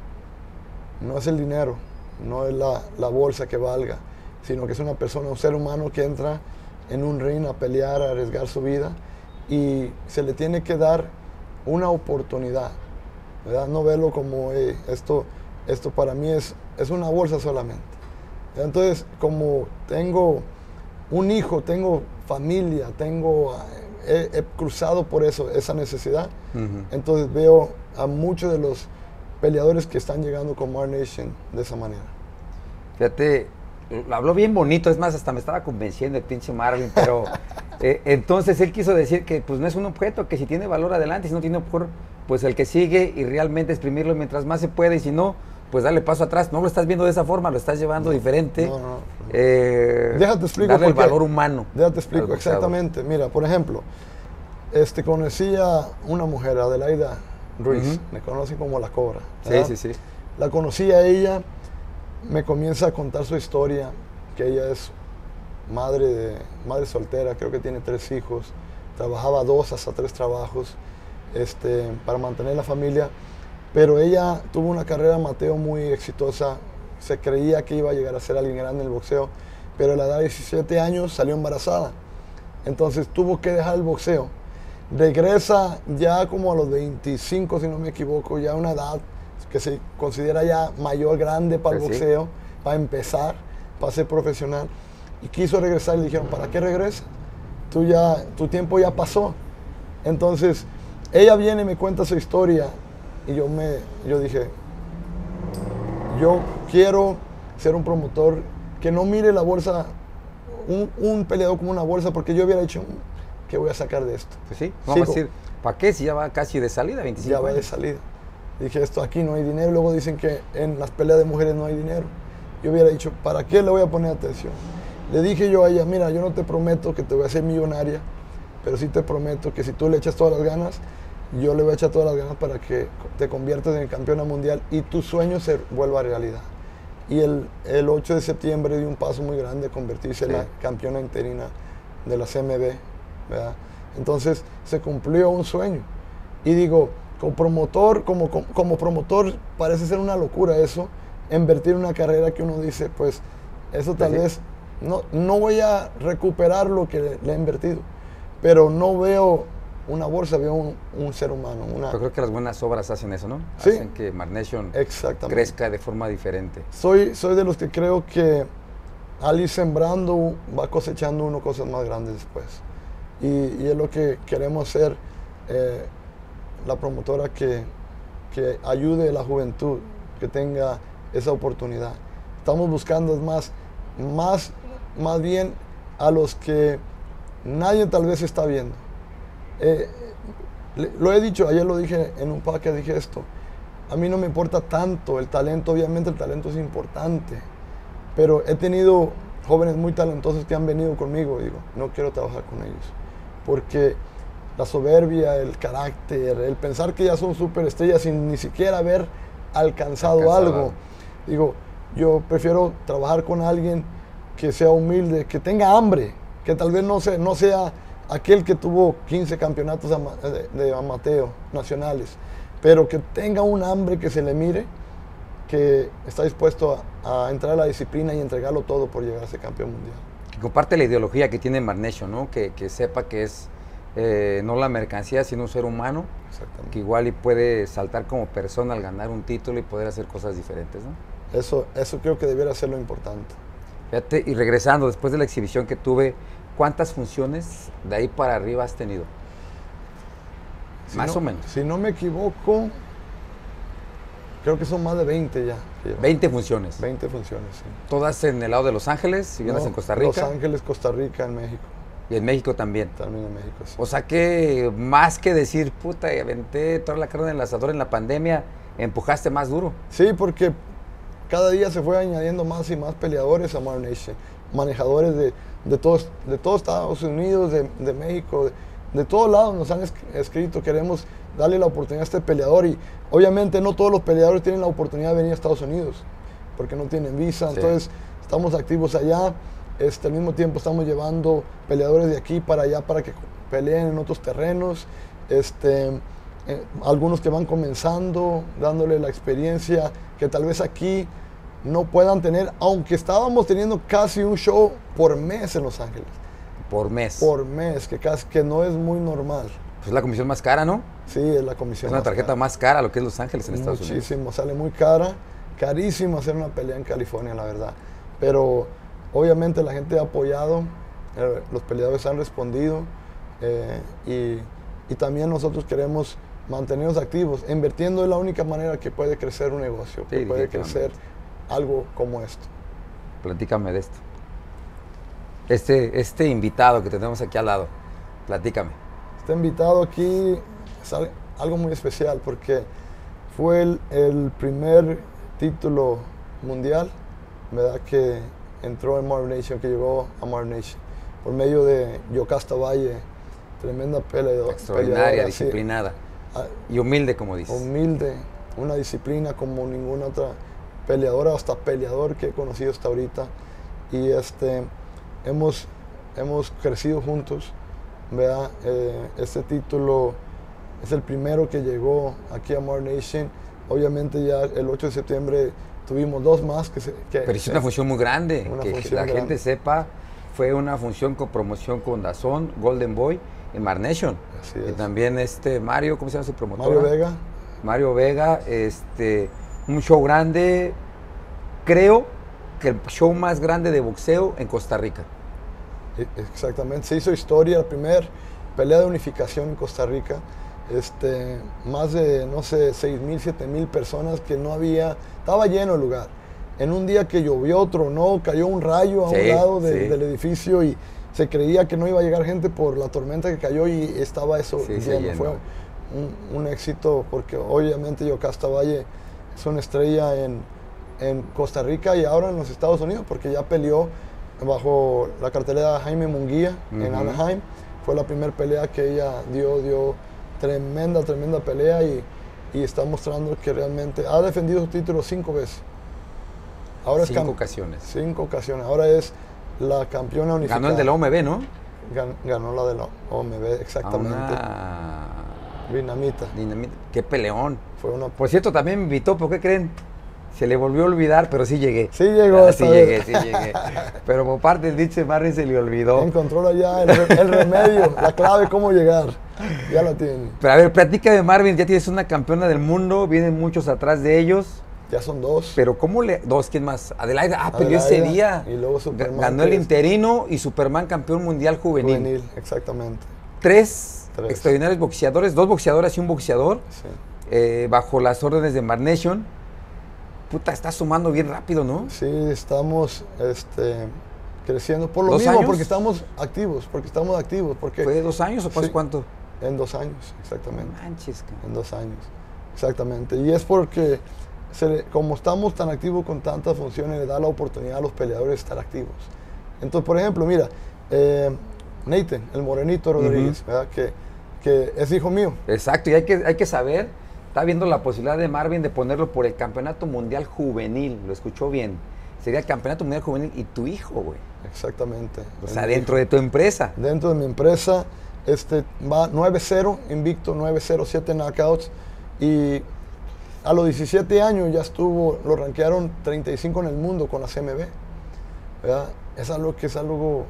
No es el dinero, no es la, la bolsa que valga, sino que es una persona, un ser humano que entra en un ring a pelear, a arriesgar su vida, y se le tiene que dar una oportunidad, ¿verdad? No verlo como eh, esto, esto para mí es, es una bolsa solamente. Entonces, como tengo un hijo, tengo familia, tengo, he, he cruzado por eso, esa necesidad, uh-huh. Entonces veo a muchos de los peleadores que están llegando con Marnation de esa manera. Fíjate, lo habló bien bonito, es más, hasta me estaba convenciendo el pinche Marvin, pero eh, entonces él quiso decir que pues no es un objeto, que si tiene valor adelante, si no tiene valor, pues el que sigue, y realmente exprimirlo mientras más se puede, y si no, pues darle paso atrás. No lo estás viendo de esa forma, lo estás llevando no, diferente. No, no, no. Eh, Déjate explico darle el por qué. valor humano. Déjate explico, exactamente. Mira, por ejemplo, este, conocí a una mujer, Adelaida Ruiz, uh-huh. me conocen como La Cobra, ¿verdad? Sí, sí, sí. La conocí a ella, me comienza a contar su historia, que ella es madre, de, madre soltera, creo que tiene tres hijos, trabajaba dos hasta tres trabajos este, para mantener la familia, pero ella tuvo una carrera amateur muy exitosa, se creía que iba a llegar a ser alguien grande en el boxeo, pero a la edad de diecisiete años salió embarazada, entonces tuvo que dejar el boxeo. Regresa ya como a los veinticinco, si no me equivoco, ya a una edad que se considera ya mayor, grande para el pues boxeo, sí. para empezar, para ser profesional. Y quiso regresar y le dijeron, ¿para qué regresa? Tú ya, tu tiempo ya pasó. Entonces, ella viene y me cuenta su historia y yo, me, yo dije, yo quiero ser un promotor que no mire la bolsa un, un peleador como una bolsa, porque yo hubiera dicho, ¿qué voy a sacar de esto? Pues sí, vamos a decir, ¿para qué si ya va casi de salida, veinticinco Ya va de salida. Dije, esto aquí no hay dinero, luego dicen que en las peleas de mujeres no hay dinero. Yo hubiera dicho, ¿para qué le voy a poner atención? Le dije yo a ella, mira, yo no te prometo que te voy a hacer millonaria, pero sí te prometo que si tú le echas todas las ganas, yo le voy a echar todas las ganas para que te conviertas en campeona mundial y tu sueño se vuelva realidad. Y el, el ocho de septiembre dio un paso muy grande, convertirse sí. en la campeona interina de la C M B, ¿verdad? Entonces se cumplió un sueño. Y digo, como promotor, como, como, como promotor parece ser una locura eso, invertir en una carrera que uno dice, pues eso tal sí. vez, no, no voy a recuperar lo que le, le he invertido, pero no veo una bolsa, veo un, un ser humano. Una... Yo creo que las buenas obras hacen eso, ¿no? Sí. Hacen que Marc Nation crezca de forma diferente. Soy, soy de los que creo que al ir sembrando va cosechando uno cosas más grandes después. Y, y es lo que queremos ser, eh, la promotora que, que ayude a la juventud, que tenga esa oportunidad. Estamos buscando más, más, más bien a los que nadie tal vez está viendo. Eh, lo he dicho, ayer lo dije en un podcast, dije esto, a mí no me importa tanto el talento, obviamente el talento es importante, pero he tenido jóvenes muy talentosos que han venido conmigo y digo, no quiero trabajar con ellos, porque la soberbia, el carácter, el pensar que ya son superestrellas sin ni siquiera haber alcanzado, alcanzado algo, digo, yo prefiero trabajar con alguien que sea humilde, que tenga hambre, que tal vez no sea, no sea aquel que tuvo quince campeonatos de, de amateur nacionales, pero que tenga un hambre que se le mire, que está dispuesto a, a entrar a la disciplina y entregarlo todo por llegar a ser campeón mundial. Que comparte la ideología que tiene Marc Nation, ¿no? Que, que sepa que es eh, no la mercancía, sino un ser humano, que igual y puede saltar como persona al ganar un título y poder hacer cosas diferentes, ¿no? Eso, eso creo que debiera ser lo importante. Fíjate, y regresando, después de la exhibición que tuve, ¿cuántas funciones de ahí para arriba has tenido? Si más no, o menos. Si no me equivoco, creo que son más de veinte ya. veinte funciones. veinte funciones, sí. ¿Todas en el lado de Los Ángeles, si vienes no, en Costa Rica? Los Ángeles, Costa Rica, en México. Y en México también. También en México, sí. O sea que más que decir, puta, aventé toda la carne en el asador en la pandemia, empujaste más duro. Sí, porque cada día se fue añadiendo más y más peleadores a Marc Nation, manejadores de, de, todos, de todos Estados Unidos, de, de México, de, de todos lados nos han es, escrito, queremos darle la oportunidad a este peleador y obviamente no todos los peleadores tienen la oportunidad de venir a Estados Unidos porque no tienen visa, sí. Entonces estamos activos allá, este, al mismo tiempo estamos llevando peleadores de aquí para allá para que peleen en otros terrenos, este, eh, algunos que van comenzando, dándole la experiencia que tal vez aquí no puedan tener, aunque estábamos teniendo casi un show por mes en Los Ángeles. Por mes. Por mes, que casi que no es muy normal. Pues es la comisión más cara, ¿no? Sí, es la comisión Es una más tarjeta cara. más cara lo que es Los Ángeles en Estados Unidos. Muchísimo, sale muy cara, carísimo hacer una pelea en California, la verdad. Pero obviamente la gente ha apoyado, eh, los peleadores han respondido eh, y, y también nosotros queremos mantenernos activos. Invirtiendo es la única manera que puede crecer un negocio, sí, que puede crecer algo como esto. Platícame de esto. Este, este invitado que tenemos aquí al lado, platícame. Este invitado aquí es algo muy especial porque fue el, el primer título mundial, ¿verdad? Que entró en Marc Nation, que llegó a Marc Nation por medio de Yocasta Valle, tremenda peleadora. Extraordinaria, disciplinada y humilde, como dices. Humilde, una disciplina como ninguna otra peleadora, hasta peleador que he conocido hasta ahorita. Y este, hemos, hemos crecido juntos, ¿verdad? Eh, este título es el primero que llegó aquí a Marc Nation. Obviamente ya el ocho de septiembre tuvimos dos más. Que se, que Pero es una función muy grande, una que función la grande. gente sepa, fue una función con promoción con DAZN, Golden Boy, en Marc Nation. Así y es. también este Mario, ¿cómo se llama su promotor? Mario Vega. Mario Vega, este, un show grande, creo que el show más grande de boxeo en Costa Rica. Exactamente, se hizo historia, la primera pelea de unificación en Costa Rica, este, más de, no sé, seis mil, siete mil personas que no había, estaba lleno el lugar. en un día que llovió, tronó, cayó un rayo a Sí, un lado de- sí. del edificio y se creía que no iba a llegar gente por la tormenta que cayó y estaba eso Sí, se lleno. llenó. Fue un, un éxito porque obviamente Yocasta Valle es una estrella en, en Costa Rica y ahora en los Estados Unidos porque ya peleó bajo la cartelera de Jaime Munguía en Ujú. Anaheim. Fue la primera pelea que ella dio, dio tremenda, tremenda pelea y, y está mostrando que realmente ha defendido su título cinco veces. Ahora es Cinco cam- ocasiones. Cinco ocasiones. Ahora es la campeona unificada. Ganó el de la O M B, ¿no? Gan- Ganó la de la O M B, A exactamente. una Dinamita. dinamita. Qué peleón. Fue una... Por cierto, también me invitó, ¿por qué creen? Se le volvió a olvidar, pero sí llegué. Sí llegó Ah, esta sí vez. llegué, sí llegué. Pero por parte del dicho Marvin se le olvidó. Encontró allá el, re- el remedio, la clave, cómo llegar. Ya la tiene. Pero a ver, platica de Marvin, ya tienes una campeona del mundo, vienen muchos atrás de ellos. Ya son dos. Pero ¿cómo le...? Dos, ¿quién más? Adelaida, ah, peleó ese Adelaida día. y luego Ga- Superman, Ganó el que es interino y Superman campeón mundial juvenil. Juvenil, exactamente. Tres, Tres. extraordinarios boxeadores, dos boxeadoras y un boxeador, Sí. eh, bajo las órdenes de Mar Nation. Puta, está sumando bien rápido, ¿no? Sí, estamos este, creciendo por lo ¿Dos mismo, años? porque estamos activos, porque estamos activos, porque ¿Fue de dos años o pasó Sí. cuánto? en dos años, exactamente. Manches, cabrón. En dos años, exactamente. Y es porque, se le- como estamos tan activos con tantas funciones, le da la oportunidad a los peleadores de estar activos. Entonces, por ejemplo, mira, eh, Nathan, el morenito Rodríguez, ¿verdad? Que, que es hijo mío. Exacto, y hay que, hay que saber, está viendo la posibilidad de Marvin de ponerlo por el Campeonato Mundial Juvenil, lo escuchó bien. Sería el Campeonato Mundial Juvenil y tu hijo, güey. Exactamente. O sea, El- dentro de tu empresa. Dentro de mi empresa este, va nueve cero, invicto, nueve cero, siete knockouts. Y a los diecisiete años ya estuvo, lo rankearon treinta y cinco en el mundo con la C M B. ¿Verdad? Es algo que es algo,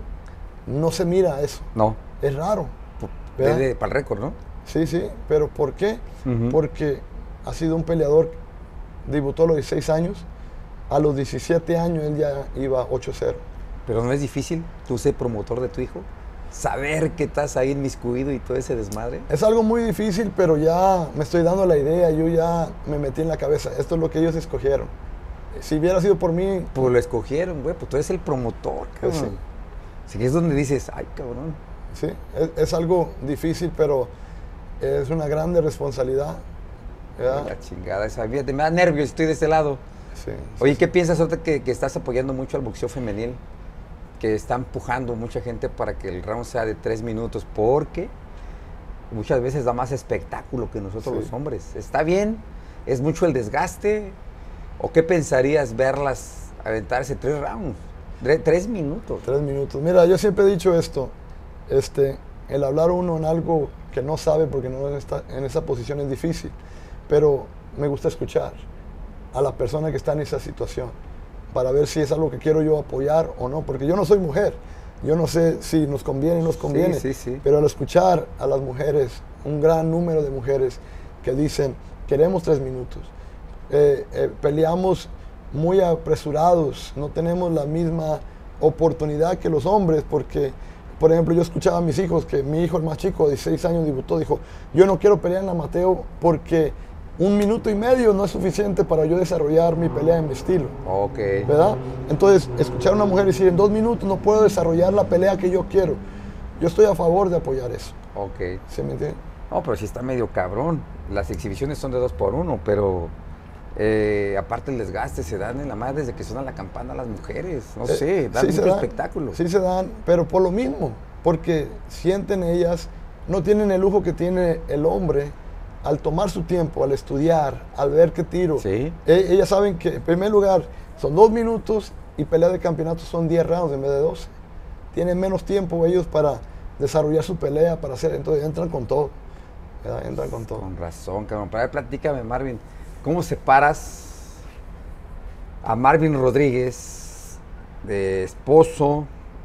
no se mira eso, No, es raro. ¿verdad? desde, para el récord, ¿no? Sí, sí, pero ¿por qué? Ujú. Porque ha sido un peleador, debutó a los dieciséis años, a los diecisiete años él ya iba ocho cero. Pero no es difícil, tú ser promotor de tu hijo, saber que estás ahí inmiscuido y todo ese desmadre. Es algo muy difícil, pero ya me estoy dando la idea, yo ya me metí en la cabeza, esto es lo que ellos escogieron. Si hubiera sido por mí, Pues lo escogieron, güey, pues tú eres el promotor, Pues cabrón. Así que es donde dices, ay, cabrón. sí, es, es algo difícil, pero es una grande responsabilidad. ¿verdad? La chingada esa, fíjate, me da nervios, estoy de este lado. Sí, Oye, sí, ¿qué piensas ahorita que, que estás apoyando mucho al boxeo femenil? Que está empujando mucha gente para que el round sea de tres minutos, porque muchas veces da más espectáculo que nosotros Sí. los hombres. ¿Está bien? ¿Es mucho el desgaste? ¿O qué pensarías verlas aventarse tres rounds? Tre- tres minutos. Tres minutos. Mira, yo siempre he dicho esto, este, el hablar uno en algo que no sabe porque no está en esa posición es difícil, pero me gusta escuchar a la persona que está en esa situación para ver si es algo que quiero yo apoyar o no, porque yo no soy mujer, yo no sé si nos conviene o no nos conviene, sí, sí. pero al escuchar a las mujeres, un gran número de mujeres que dicen, queremos tres minutos, eh, eh, peleamos muy apresurados, no tenemos la misma oportunidad que los hombres, porque, por ejemplo, yo escuchaba a mis hijos, que mi hijo el más chico, de dieciséis años, debutó, dijo, yo no quiero pelear en la Mateo porque un minuto y medio no es suficiente para yo desarrollar mi pelea en mi estilo, Ok. ¿verdad? Entonces, escuchar a una mujer decir, en dos minutos no puedo desarrollar la pelea que yo quiero, yo estoy a favor de apoyar eso, Ok. ¿sí me entiende? No, pero sí está medio cabrón. Las exhibiciones son de dos por uno, pero eh, aparte el desgaste se dan en la madre desde que suena la campana a las mujeres. No Eh, sé, dan sí se mucho dan, espectáculo. Sí se dan, pero por lo mismo, porque sienten ellas, no tienen el lujo que tiene el hombre al tomar su tiempo, al estudiar, al ver qué tiro. Sí. E- ellas saben que, en primer lugar, son dos minutos y pelea de campeonato son diez rounds en vez de doce. Tienen menos tiempo ellos para desarrollar su pelea, para hacer, entonces entran con todo. ¿verdad? Entran con todo. Con razón, cabrón. Para ver, platícame, Marvin, ¿cómo separas a Marvin Rodríguez de esposo,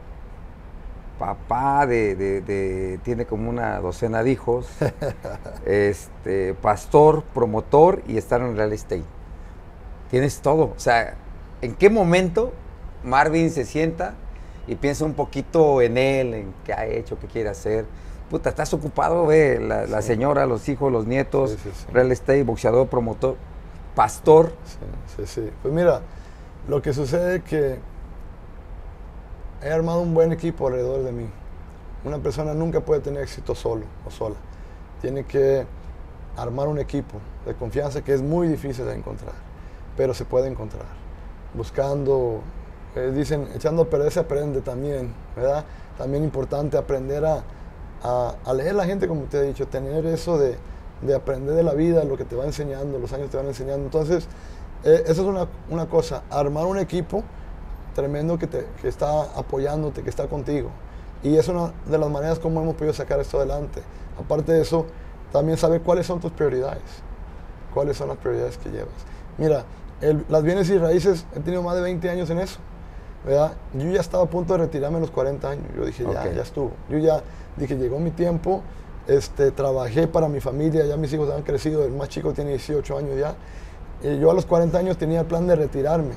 papá, de, de- de- tiene como una docena de hijos, este, pastor, promotor y estar en real estate? Tienes todo. O sea, ¿en qué momento Marvin se sienta y piensa un poquito en él, en qué ha hecho, qué quiere hacer? Puta, estás ocupado, ve, la, la Sí. señora, los hijos, los nietos, Sí, sí, sí. real estate, boxeador, promotor, pastor. Sí, sí, sí. Pues mira, Lo que sucede es que he armado un buen equipo alrededor de mí. Una persona nunca puede tener éxito solo o sola. Tiene que armar un equipo de confianza que es muy difícil de encontrar, pero se puede encontrar. Buscando, eh, dicen, echando a perder se aprende también, ¿verdad? También importante aprender a, a, a leer la gente, como te he dicho, tener eso de, de aprender de la vida, lo que te va enseñando, los años te van enseñando. Entonces, eh, eso es una, una cosa, armar un equipo tremendo que, te, que está apoyándote, que está contigo. Y es una de las maneras como hemos podido sacar esto adelante. Aparte de eso, también saber cuáles son tus prioridades, cuáles son las prioridades que llevas. Mira, el, las bienes y raíces, he tenido más de veinte años en eso, ¿verdad? Yo ya estaba a punto de retirarme a los cuarenta años. Yo dije, ya, okay. ya estuvo. Yo ya dije, llegó mi tiempo, este, trabajé para mi familia, ya mis hijos han crecido, el más chico tiene dieciocho años ya. Y yo a los cuarenta años tenía el plan de retirarme,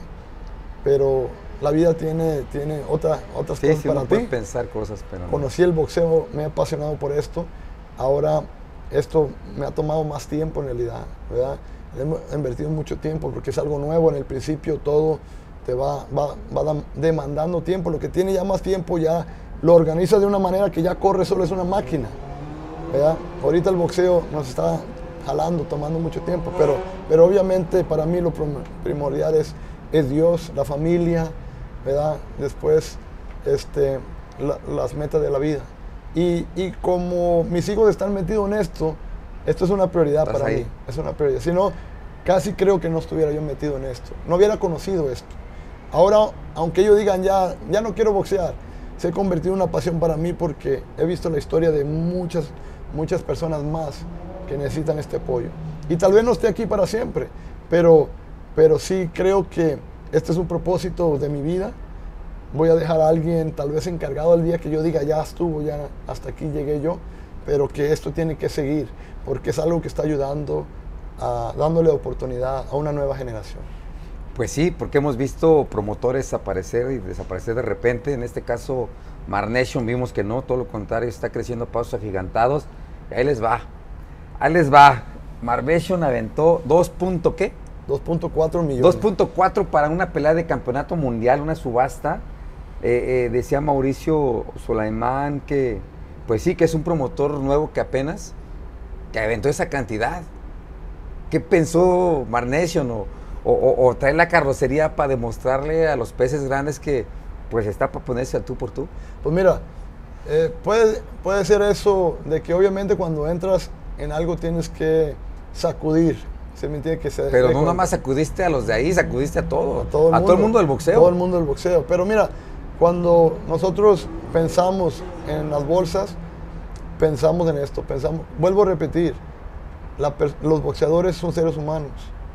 pero la vida tiene, tiene otra, otras sí, cosas sí, para uno ti. puede pensar cosas, pero no. Conocí el boxeo, me he apasionado por esto. Ahora esto me ha tomado más tiempo en realidad, ¿verdad? He invertido mucho tiempo porque es algo nuevo. En el principio todo te va, va, va demandando tiempo. Lo que tiene ya más tiempo ya lo organizas de una manera que ya corre, solo es una máquina, ¿verdad? Ahorita el boxeo nos está jalando, tomando mucho tiempo, pero, pero obviamente para mí lo primordial es, es Dios, la familia, ¿verdad? Después este, la, las metas de la vida. Y, y como mis hijos están metidos en esto, esto es una prioridad para ahí? mí, es una prioridad. Si no, casi creo que no estuviera yo metido en esto, no hubiera conocido esto. Ahora, aunque ellos digan ya, ya no quiero boxear, se ha convertido en una pasión para mí porque he visto la historia de muchas, muchas personas más que necesitan este apoyo. Y tal vez no esté aquí para siempre, pero, pero sí creo que este es un propósito de mi vida. Voy a dejar a alguien tal vez encargado el día que yo diga ya estuvo, ya hasta aquí llegué yo, pero que esto tiene que seguir, porque es algo que está ayudando, a, dándole oportunidad a una nueva generación. Pues sí, porque hemos visto promotores aparecer y desaparecer de repente. En este caso, Marnation vimos que no, todo lo contrario, está creciendo a pasos agigantados. Y ahí les va, ahí les va. Marnation aventó dos punto ¿qué? dos punto cuatro millones. dos punto cuatro para una pelea de campeonato mundial, una subasta. Eh, eh, decía Mauricio Sulaimán que, pues sí, que es un promotor nuevo que apenas, que aventó esa cantidad. ¿Qué pensó Marnation? O, o, o, o trae la carrocería para demostrarle a los peces grandes que, pues, está para ponerse al tú por tú. Pues mira, eh, puede, puede ser eso de que obviamente cuando entras en algo tienes que sacudir. Se me entiende que se Pero no nada más sacudiste a los de ahí, sacudiste a todo, a todo el, a mundo, todo el mundo del boxeo. Todo el mundo del boxeo. Pero mira, cuando nosotros pensamos en las bolsas, pensamos en esto, pensamos, vuelvo a repetir, la, los boxeadores son seres humanos.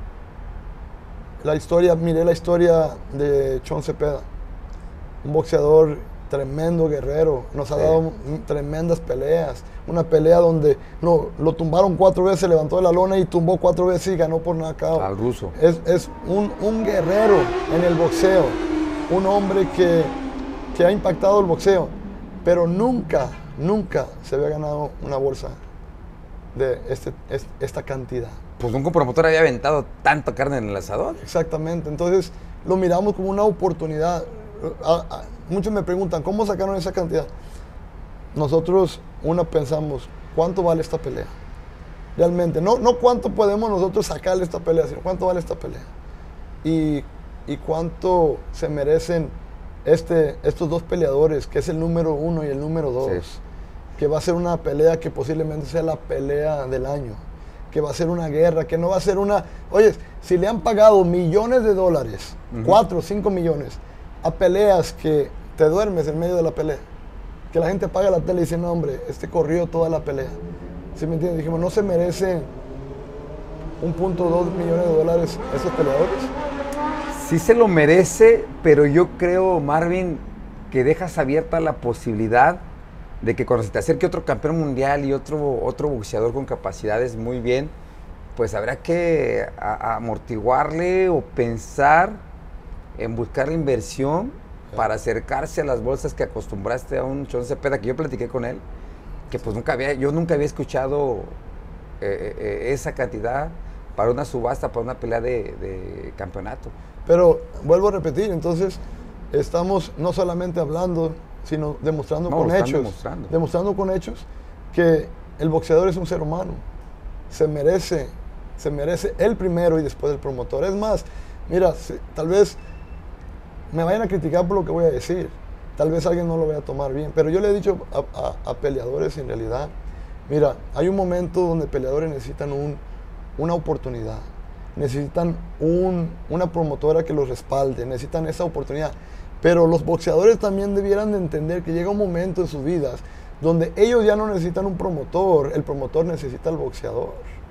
La historia, miré la historia de Chon Cepeda, un boxeador tremendo, guerrero, nos ha sí. dado tremendas peleas, una pelea donde no, lo tumbaron cuatro veces, se levantó de la lona y tumbó cuatro veces y ganó por knockout. Al ruso. Es, es un, un guerrero en el boxeo, un hombre que, que ha impactado el boxeo, pero nunca, nunca se había ganado una bolsa de este, este, esta cantidad. Pues nunca un promotor había aventado tanta carne en el asador. Exactamente, entonces lo miramos como una oportunidad. A, a, muchos me preguntan, ¿cómo sacaron esa cantidad? Nosotros, una, pensamos, ¿cuánto vale esta pelea? Realmente, no, no cuánto podemos nosotros sacarle esta pelea, sino cuánto vale esta pelea. Y, y cuánto se merecen este, estos dos peleadores, que es el número uno y el número dos. Sí. Que va a ser una pelea que posiblemente sea la pelea del año. Que va a ser una guerra, que no va a ser una... Oye, si le han pagado millones de dólares, uh-huh. cuatro o cinco millones, a peleas que te duermes en medio de la pelea, que la gente apaga la tele y dice, no hombre, este corrió toda la pelea. ¿Sí me entiendes? Dijimos, ¿no se merecen un punto dos millones de dólares esos peleadores? Sí se lo merece, pero yo creo, Marvin, que dejas abierta la posibilidad de que cuando se te acerque otro campeón mundial y otro, otro boxeador con capacidades muy bien, pues habrá que a, a amortiguarle o pensar en buscar la inversión sí. para acercarse a las bolsas que acostumbraste a un Chon Cepeda, que yo platiqué con él, que pues nunca había, yo nunca había escuchado eh, eh, esa cantidad para una subasta, para una pelea de, de campeonato. Pero vuelvo a repetir, entonces estamos no solamente hablando, sino demostrando No, con lo están hechos, demostrando. demostrando con hechos que el boxeador es un ser humano, se merece, se merece el primero y después el promotor. Es más, mira, si, tal vez me vayan a criticar por lo que voy a decir, tal vez alguien no lo vaya a tomar bien, pero yo le he dicho a, a, a peleadores en realidad, mira, hay un momento donde peleadores necesitan un, una oportunidad, necesitan un, una promotora que los respalde, necesitan esa oportunidad. Pero los boxeadores también debieran de entender que llega un momento en sus vidas donde ellos ya no necesitan un promotor, el promotor necesita al boxeador.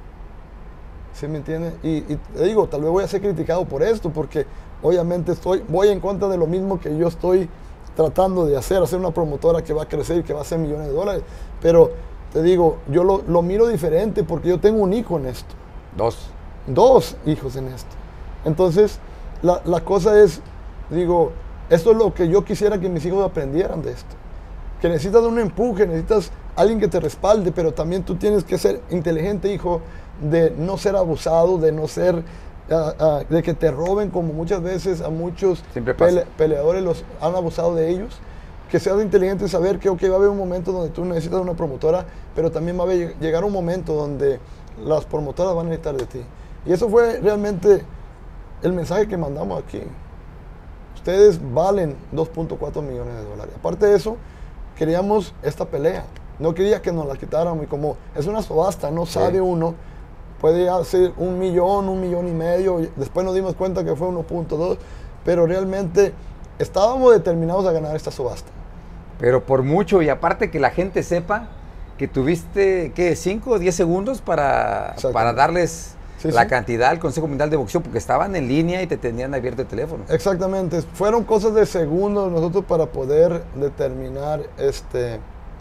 ¿Sí me entiendes? Y, y te digo, tal vez voy a ser criticado por esto, porque obviamente estoy, voy en contra de lo mismo que yo estoy tratando de hacer, hacer una promotora que va a crecer y que va a hacer millones de dólares. Pero te digo, yo lo, lo miro diferente porque yo tengo un hijo en esto. Dos. Dos hijos en esto. Entonces, la, la cosa es, digo, esto es lo que yo quisiera que mis hijos aprendieran de esto. Que necesitas un empuje, necesitas alguien que te respalde, pero también tú tienes que ser inteligente, hijo, de no ser abusado, de no ser, uh, uh, de que te roben, como muchas veces a muchos pele peleadores los han abusado de ellos. Que seas inteligente y saber que okay, va a haber un momento donde tú necesitas una promotora, pero también va a llegar un momento donde las promotoras van a necesitar de ti. Y eso fue realmente el mensaje que mandamos aquí. Ustedes valen dos punto cuatro millones de dólares. Aparte de eso, queríamos esta pelea. No quería que nos la quitáramos. Y como es una subasta, no sabe sí. uno, puede ser un millón, un millón y medio. Después nos dimos cuenta que fue uno punto dos. Pero realmente estábamos determinados a ganar esta subasta. Pero por mucho, y aparte que la gente sepa que tuviste, ¿qué? cinco o diez segundos para, para darles sí, la sí. cantidad al Consejo Mundial de Boxeo, porque estaban en línea y te tenían abierto el teléfono. Exactamente, fueron cosas de segundos nosotros para poder determinar este,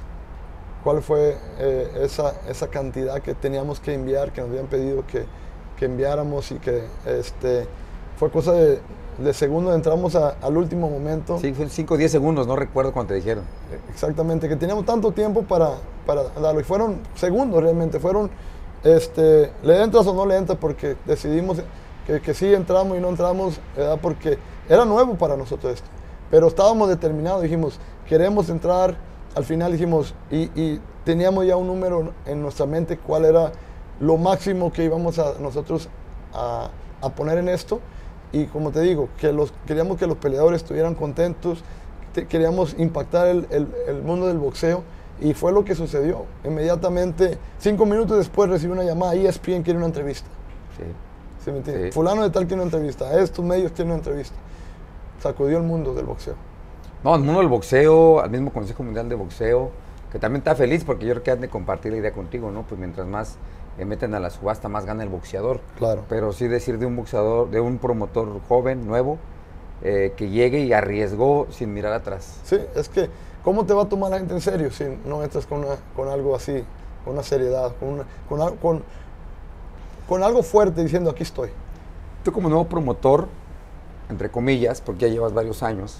cuál fue eh, esa, esa cantidad que teníamos que enviar, que nos habían pedido que, que enviáramos, y que este, fue cosa de, de segundos, entramos a, al último momento. Sí, fue cinco o diez segundos, no recuerdo cuánto te dijeron. Exactamente, que teníamos tanto tiempo para, para darlo, y fueron segundos realmente, fueron, este, le entras o no le entras, porque decidimos que, que sí entramos y no entramos, ¿verdad? Porque era nuevo para nosotros esto, pero estábamos determinados, dijimos, queremos entrar, al final dijimos, y, y teníamos ya un número en nuestra mente, cuál era lo máximo que íbamos a nosotros a, a poner en esto. Y como te digo, que los, queríamos que los peleadores estuvieran contentos, te, queríamos impactar el, el, el mundo del boxeo, y fue lo que sucedió. Inmediatamente, cinco minutos después recibí una llamada, E S P N quiere una entrevista. Sí. ¿Sí me entiendes? Sí. Fulano de tal quiere una entrevista, estos medios quieren una entrevista. Sacudió el mundo del boxeo. No, el mundo del boxeo, al mismo Consejo Mundial de Boxeo, que también está feliz porque yo creo que han de compartir la idea contigo, ¿no? Pues mientras más eh, meten a la subasta, más gana el boxeador. Claro. Pero sí decir de un boxeador, de un promotor joven, nuevo, eh, que llegue y arriesgó sin mirar atrás. Sí, es que, ¿cómo te va a tomar la gente en serio si no entras con, una, con algo así, con una seriedad, con, una, con, con, con algo fuerte diciendo aquí estoy? Tú como nuevo promotor, entre comillas, porque ya llevas varios años,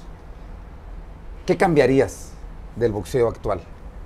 ¿qué cambiarías del boxeo actual?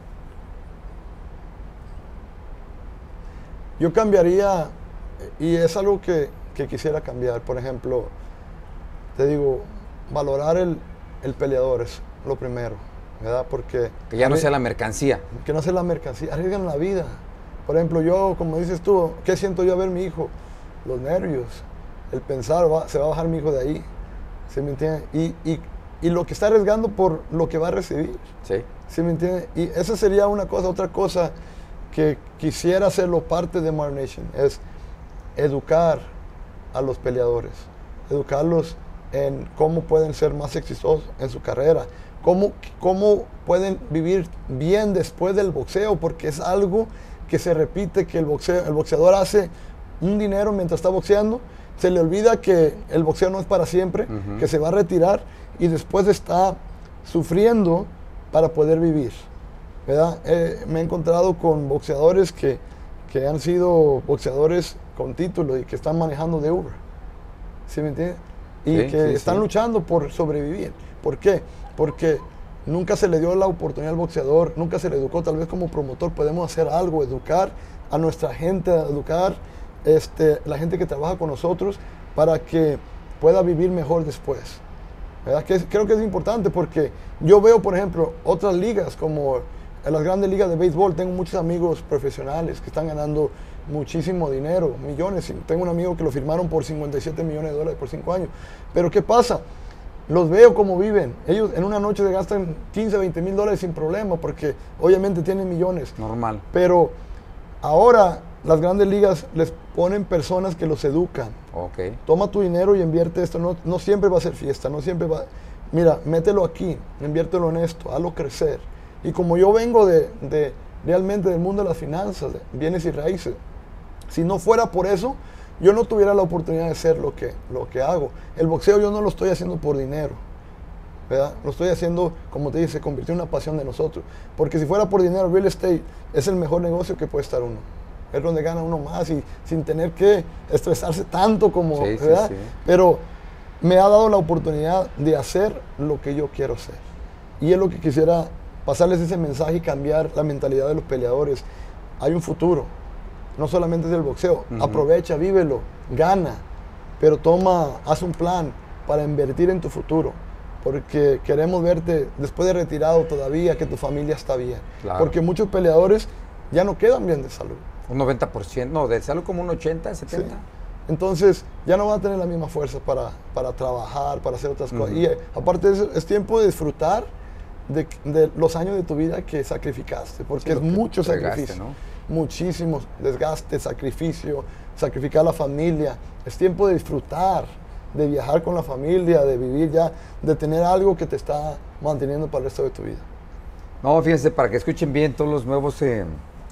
Yo cambiaría, y es algo que, que quisiera cambiar, por ejemplo, te digo, valorar el, el peleador es lo primero, ¿verdad? Porque... Que ya no sea la mercancía. Que no sea la mercancía, arriesgan la vida. Por ejemplo, yo, como dices tú, ¿qué siento yo a ver mi hijo? Los nervios, el pensar, va, se va a bajar mi hijo de ahí, ¿sí me entiendes? Y, y, y lo que está arriesgando por lo que va a recibir. Sí. ¿Sí me entiendes? Y esa sería una cosa, otra cosa que quisiera hacerlo parte de Mar Nation, es educar a los peleadores, educarlos en cómo pueden ser más exitosos en su carrera, cómo, cómo pueden vivir bien después del boxeo, porque es algo que se repite, que el, boxeo, el boxeador hace un dinero mientras está boxeando, se le olvida que el boxeo no es para siempre, uh-huh. que se va a retirar y después está sufriendo para poder vivir, ¿verdad? Eh, me he encontrado con boxeadores que, que han sido boxeadores con título y que están manejando de Uber, ¿sí me entiendes? Y sí, que sí, están sí. luchando por sobrevivir. ¿Por qué? Porque nunca se le dio la oportunidad al boxeador, nunca se le educó. Tal vez como promotor podemos hacer algo, educar a nuestra gente, educar este, la gente que trabaja con nosotros para que pueda vivir mejor después. ¿Verdad? Que es, creo que es importante porque yo veo, por ejemplo, otras ligas como en las grandes ligas de béisbol. Tengo muchos amigos profesionales que están ganando muchísimo dinero, millones. Tengo un amigo que lo firmaron por cincuenta y siete millones de dólares por cinco años. Pero ¿qué pasa? Los veo cómo viven. Ellos en una noche se gastan quince, veinte mil dólares sin problema porque obviamente tienen millones. Normal. Pero ahora las grandes ligas les ponen personas que los educan. Ok. Toma tu dinero y invierte esto. No, no siempre va a ser fiesta, no siempre va... Mira, mételo aquí, inviértelo en esto, hazlo crecer. Y como yo vengo de, de realmente del mundo de las finanzas, de bienes y raíces, si no fuera por eso, yo no tuviera la oportunidad de hacer lo que, lo que hago. El boxeo yo no lo estoy haciendo por dinero, ¿verdad? Lo estoy haciendo, como te dije, se convirtió en una pasión de nosotros. Porque si fuera por dinero, real estate es el mejor negocio que puede estar uno. Es donde gana uno más y sin tener que estresarse tanto como, sí, ¿verdad? Sí, sí. Pero me ha dado la oportunidad de hacer lo que yo quiero hacer. Y es lo que quisiera pasarles ese mensaje y cambiar la mentalidad de los peleadores. Hay un futuro, no solamente es el boxeo. Uh-huh. Aprovecha, vívelo, gana, pero toma, haz un plan para invertir en tu futuro. Porque queremos verte después de retirado todavía, que tu familia está bien. Claro. Porque muchos peleadores ya no quedan bien de salud. Un noventa por ciento, no, de salud como un ochenta, setenta. Sí. Entonces ya no van a tener la misma fuerza para, para trabajar, para hacer otras uh-huh. cosas. Y eh, aparte de eso, es tiempo de disfrutar de, de los años de tu vida que sacrificaste, porque sí, es mucho sacrificio, ¿no? Muchísimo desgaste, sacrificio, sacrificar a la familia. Es tiempo de disfrutar, de viajar con la familia, de vivir ya, de tener algo que te está manteniendo para el resto de tu vida. No, fíjense, para que escuchen bien todos los nuevos eh,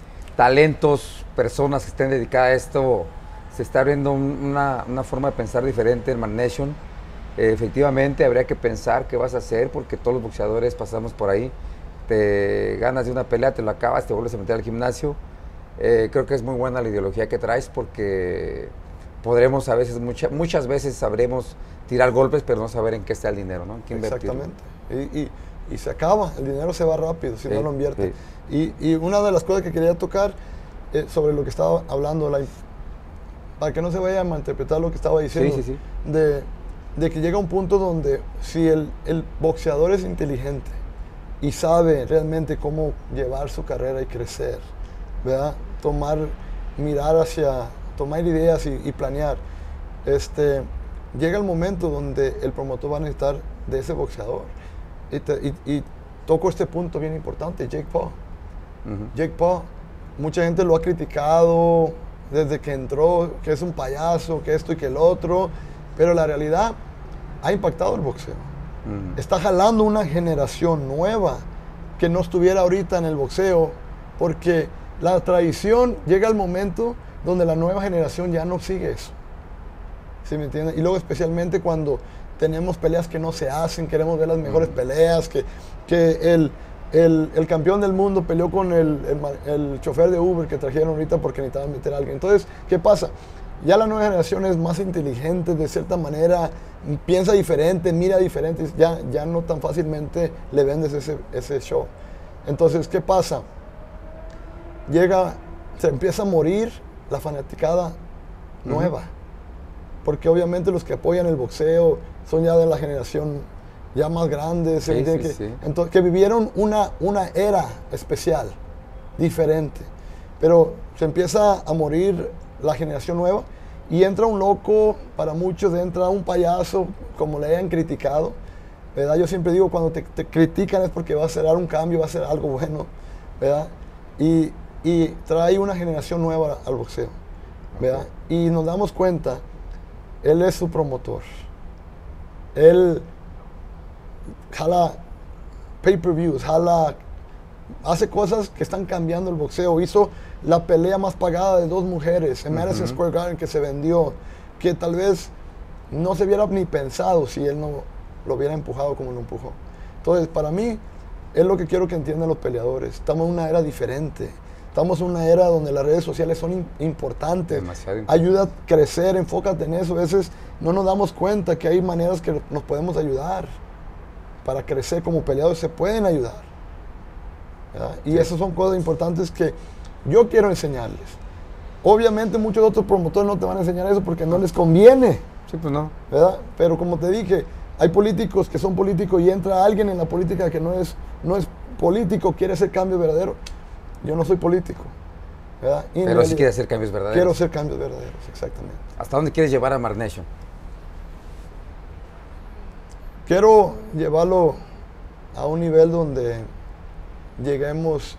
talentos, personas que estén dedicadas a esto, se está abriendo un, una, una forma de pensar diferente en Man Nation. Eh, efectivamente, habría que pensar qué vas a hacer, porque todos los boxeadores pasamos por ahí. Te ganas de una pelea, te lo acabas, te vuelves a meter al gimnasio. Eh, creo que es muy buena la ideología que traes, porque podremos a veces, mucha, muchas veces sabremos tirar golpes, pero no saber en qué está el dinero, ¿no? En qué invertirlo. Exactamente. Y, y, y se acaba, el dinero se va rápido si sí, no lo invierte. Sí. Y, y una de las cosas que quería tocar eh, sobre lo que estaba hablando, la, para que no se vaya a malinterpretar lo que estaba diciendo, sí, sí, sí. De, de que llega un punto donde si el, el boxeador es inteligente y sabe realmente cómo llevar su carrera y crecer, ¿verdad? Tomar, mirar hacia, tomar ideas y, y planear, este, llega el momento donde el promotor va a necesitar de ese boxeador. Y, te, y, y toco este punto bien importante, Jake Paul. Uh-huh. Jake Paul, mucha gente lo ha criticado desde que entró, que es un payaso, que esto y que el otro, pero la realidad ha impactado el boxeo. Uh-huh. Está jalando una generación nueva que no estuviera ahorita en el boxeo, porque la tradición llega al momento donde la nueva generación ya no sigue eso. ¿Sí me entienden? Y luego especialmente cuando tenemos peleas que no se hacen, queremos ver las mejores uh-huh. peleas, que, que el, el, el campeón del mundo peleó con el, el, el chofer de Uber que trajeron ahorita porque necesitaban meter a alguien. Entonces, ¿qué pasa? Ya la nueva generación es más inteligente, de cierta manera, piensa diferente, mira diferente, ya, ya no tan fácilmente le vendes ese, ese show. Entonces, ¿qué pasa? Llega, se empieza a morir la fanaticada nueva. Uh-huh. Porque obviamente los que apoyan el boxeo son ya de la generación ya más grande, sí, sí, que, sí. Entonces, que vivieron una, una era especial, diferente. Pero se empieza a morir la generación nueva y entra un loco, para muchos entra un payaso, como le hayan criticado, ¿verdad? Yo siempre digo, cuando te, te critican es porque va a ser un cambio, va a ser algo bueno, ¿verdad? Y, y trae una generación nueva al boxeo, ¿verdad? Okay. Y nos damos cuenta, él es su promotor. Él jala pay-per-views, jala, hace cosas que están cambiando el boxeo. Hizo la pelea más pagada de dos mujeres en Madison uh-huh. Square Garden que se vendió, que tal vez no se hubiera ni pensado si él no lo hubiera empujado como lo empujó. Entonces, para mí, es lo que quiero que entiendan los peleadores. Estamos en una era diferente. Estamos en una era donde las redes sociales son in- importantes. Demasiado importante. Ayuda a crecer, enfócate en eso. A veces no nos damos cuenta que hay maneras que nos podemos ayudar para crecer como peleadores. Se pueden ayudar, ¿verdad? Y sí. Esas son cosas importantes que yo quiero enseñarles. Obviamente muchos otros promotores no te van a enseñar eso porque no les conviene. Sí, pues no. ¿Verdad? Pero como te dije, hay políticos que son políticos y entra alguien en la política que no es, no es político, quiere hacer cambio verdadero. Yo no soy político. ¿Verdad? Y Pero sí quiere hacer cambios verdaderos. Quiero hacer cambios verdaderos, exactamente. ¿Hasta dónde quieres llevar a Mark Nation? Quiero llevarlo a un nivel donde lleguemos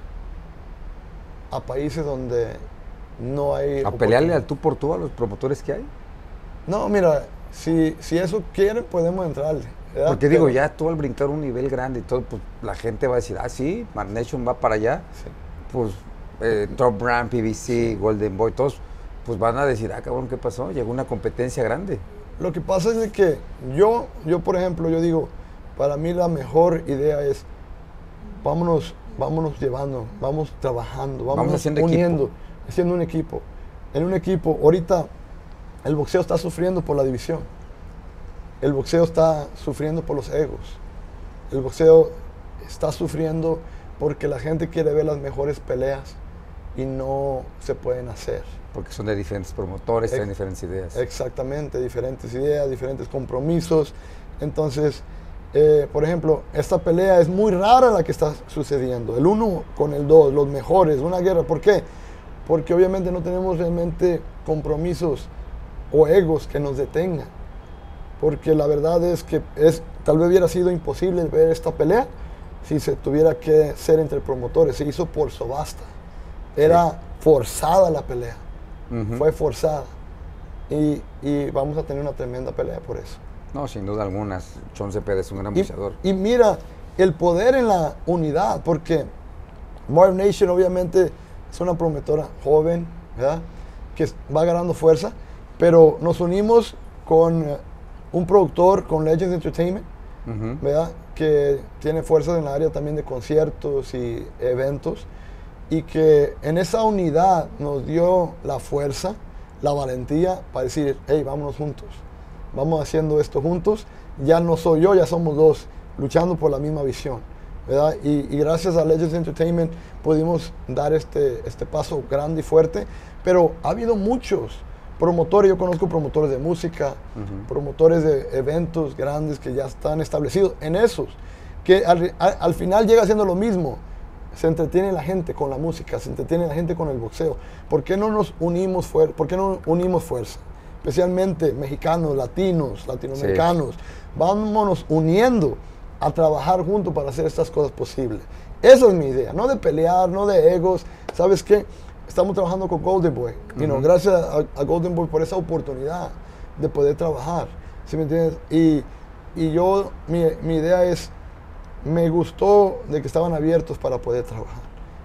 a países donde no hay... ¿A pelearle al tú por tú a los promotores que hay? No, mira, si, si eso quieren, podemos entrarle. ¿Verdad? Porque digo, Pero, ya tú al brincar un nivel grande y todo, pues la gente va a decir, ah, sí, Mark Nation va para allá. sí. Pues eh, Top Brand, P B C, sí. Golden Boy, todos, pues van a decir, ah, cabrón, ¿qué pasó? Llegó una competencia grande. Lo que pasa es de que yo, yo, por ejemplo, yo digo, para mí la mejor idea es, vámonos, vámonos llevando, vamos trabajando, vámonos Vamos haciendo uniendo, equipo. haciendo un equipo. En un equipo, ahorita el boxeo está sufriendo por la división. El boxeo está sufriendo por los egos. El boxeo está sufriendo porque la gente quiere ver las mejores peleas y no se pueden hacer. Porque son de diferentes promotores, Ex tienen diferentes ideas. Exactamente, diferentes ideas, diferentes compromisos. Entonces, eh, por ejemplo, esta pelea es muy rara la que está sucediendo. El uno con el dos, los mejores, una guerra. ¿Por qué? Porque obviamente no tenemos realmente compromisos o egos que nos detengan. Porque la verdad es que es, tal vez hubiera sido imposible ver esta pelea si se tuviera que ser entre promotores. Se hizo por subasta. Era sí. forzada la pelea. Uh-huh. Fue forzada. Y, y vamos a tener una tremenda pelea por eso. No, sin duda alguna. Chon Cepeda es un gran boxeador. Y, y mira, el poder en la unidad, porque Marv Nation obviamente es una promotora joven, ¿verdad? Que va ganando fuerza, pero nos unimos con un productor, con Legends Entertainment, uh-huh. ¿verdad? Que tiene fuerzas en la área también de conciertos y eventos, y que en esa unidad nos dio la fuerza, la valentía para decir, hey, vámonos juntos, vamos haciendo esto juntos, ya no soy yo, ya somos dos, luchando por la misma visión, ¿verdad? Y, y gracias a Legends Entertainment pudimos dar este, este paso grande y fuerte, pero ha habido muchos promotores, yo conozco promotores de música, uh-huh. promotores de eventos grandes que ya están establecidos en esos, que al, al, al final llega siendo lo mismo. Se entretiene la gente con la música, se entretiene la gente con el boxeo. ¿Por qué no nos unimos fuerza? ¿Por qué no unimos fuerza? Especialmente mexicanos, latinos, latinoamericanos. Sí. Vámonos uniendo a trabajar juntos para hacer estas cosas posibles. Esa es mi idea, no de pelear, no de egos. ¿Sabes qué? Estamos trabajando con Golden Boy. Uh-huh. You know, gracias a, a Golden Boy por esa oportunidad de poder trabajar. ¿Sí me entiendes? Y, y yo, mi, mi idea es, me gustó de que estaban abiertos para poder trabajar.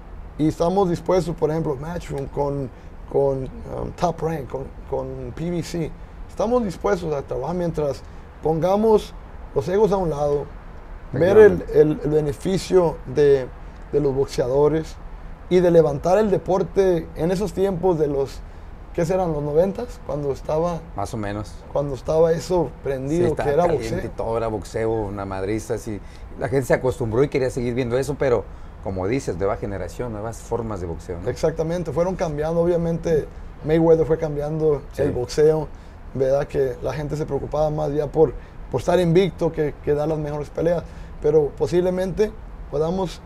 Y estamos dispuestos, por ejemplo, Matchroom con, con um, Top Rank, con, con P B C. Estamos dispuestos a trabajar mientras pongamos los egos a un lado, ver el, el, el beneficio de, de los boxeadores y de levantar el deporte en esos tiempos de los, ¿qué serán? ¿Los noventas? Cuando estaba... Más o menos. Cuando estaba eso prendido, sí, que era boxeo. Y todo era boxeo, una madriza, así. La gente se acostumbró y quería seguir viendo eso, pero como dices, nueva generación, nuevas formas de boxeo, ¿no? Exactamente, fueron cambiando, obviamente Mayweather fue cambiando sí. el boxeo, ¿verdad? Que la gente se preocupaba más ya por, por estar invicto que, que dar las mejores peleas, pero posiblemente podamos,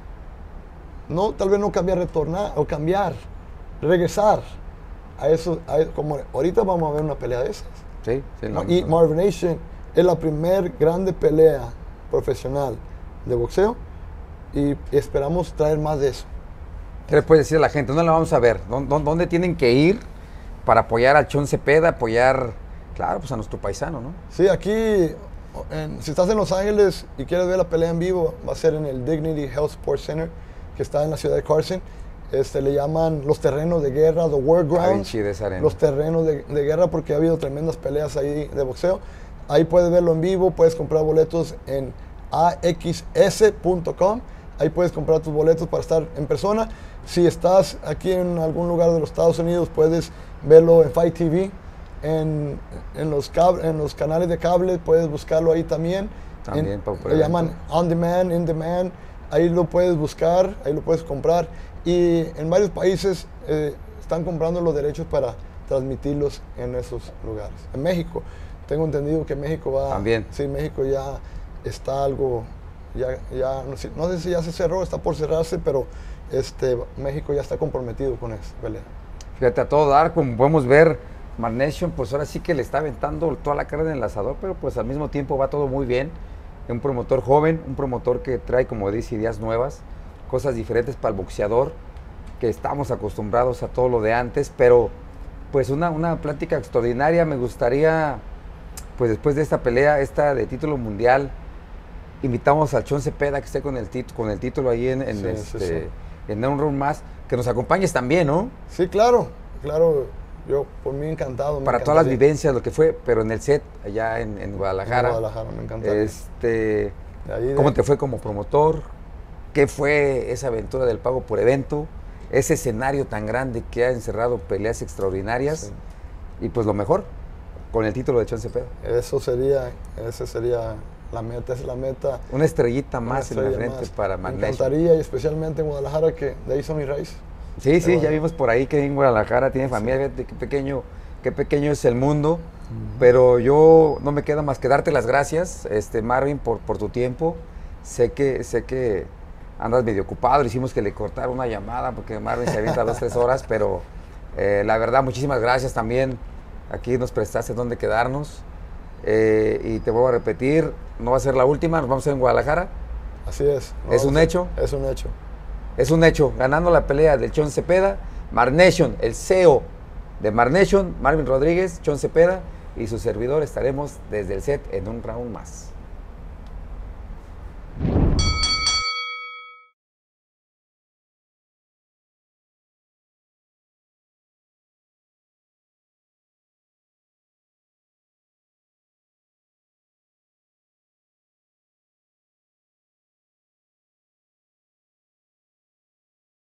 no, tal vez no cambiar, retornar o cambiar, regresar a eso, a, como ahorita vamos a ver una pelea de esas. Sí, sí, ¿no? Y Marv Nation es la primer grande pelea profesional de boxeo y esperamos traer más de eso. ¿Qué le puedes decir a la gente? ¿Dónde la vamos a ver? ¿Dónde, dónde tienen que ir para apoyar a Chon Cepeda, apoyar, claro, pues a nuestro paisano, ¿no? Sí, aquí, en, si estás en Los Ángeles y quieres ver la pelea en vivo, va a ser en el Dignity Health Sports Center, que está en la ciudad de Carson. Este, le llaman los terrenos de guerra, the war grounds, los terrenos de, de guerra, porque ha habido tremendas peleas ahí de boxeo. Ahí puedes verlo en vivo, puedes comprar boletos en A X S punto com. Ahí puedes comprar tus boletos para estar en persona. Si estás aquí en algún lugar de los Estados Unidos, puedes verlo en Fight T V, en, en, los, cable, en los canales de cable, puedes buscarlo ahí también. También en, le llaman On Demand, In Demand. Ahí lo puedes buscar, ahí lo puedes comprar. Y en varios países eh, estamos están comprando los derechos para transmitirlos en esos lugares. En México, tengo entendido que México va... También. Sí, México ya está algo, ya, ya no sé, no sé si ya se cerró, está por cerrarse, pero este, México ya está comprometido con esa pelea. Fíjate, a todo dar, como podemos ver, Marnation, pues ahora sí que le está aventando toda la carne en el asador, pero pues al mismo tiempo va todo muy bien. Un promotor joven, un promotor que trae, como dice, ideas nuevas, cosas diferentes para el boxeador, que estamos acostumbrados a todo lo de antes, pero pues una, una plática extraordinaria. Me gustaría, pues después de esta pelea, esta de título mundial, invitamos al Chon Cepeda que esté con el, tit con el título ahí en, en, sí, este, sí, sí. en un round más, que nos acompañes también, ¿no? Sí, claro, claro, yo por mí encantado. Me Para todas las vivencias, lo que fue, pero en el set, allá en, en Guadalajara. En Guadalajara, me encantaría. Este, de ahí de... ¿Cómo te fue como promotor? ¿Qué fue esa aventura del pago por evento? Ese escenario tan grande que ha encerrado peleas extraordinarias. Sí. Y pues lo mejor, con el título de Chon Cepeda. Eso sería, ese sería la meta, esa es la meta. Una estrellita más Una en la frente más. para Marnation. Me encantaría, y especialmente en Guadalajara, que de ahí son mis raíces. Sí, sí, ya vimos por ahí que en Guadalajara tiene familia, sí. Qué pequeño, qué pequeño es el mundo, uh-huh. Pero yo no me queda más que darte las gracias, este, Marvin, por, por tu tiempo. Sé que, sé que andas medio ocupado, hicimos que le cortara una llamada porque Marvin se avienta dos, tres horas, pero eh, la verdad, muchísimas gracias también. Aquí nos prestaste donde quedarnos, eh, y te voy a repetir, no va a ser la última, nos vamos a ir en Guadalajara. Así es. No, ¿es un hecho? Es un hecho. Es un hecho, ganando la pelea del Chon Cepeda, Marnation, el C E O de Marnation, Marvin Rodríguez, Chon Cepeda y su servidor estaremos desde el set en un round más.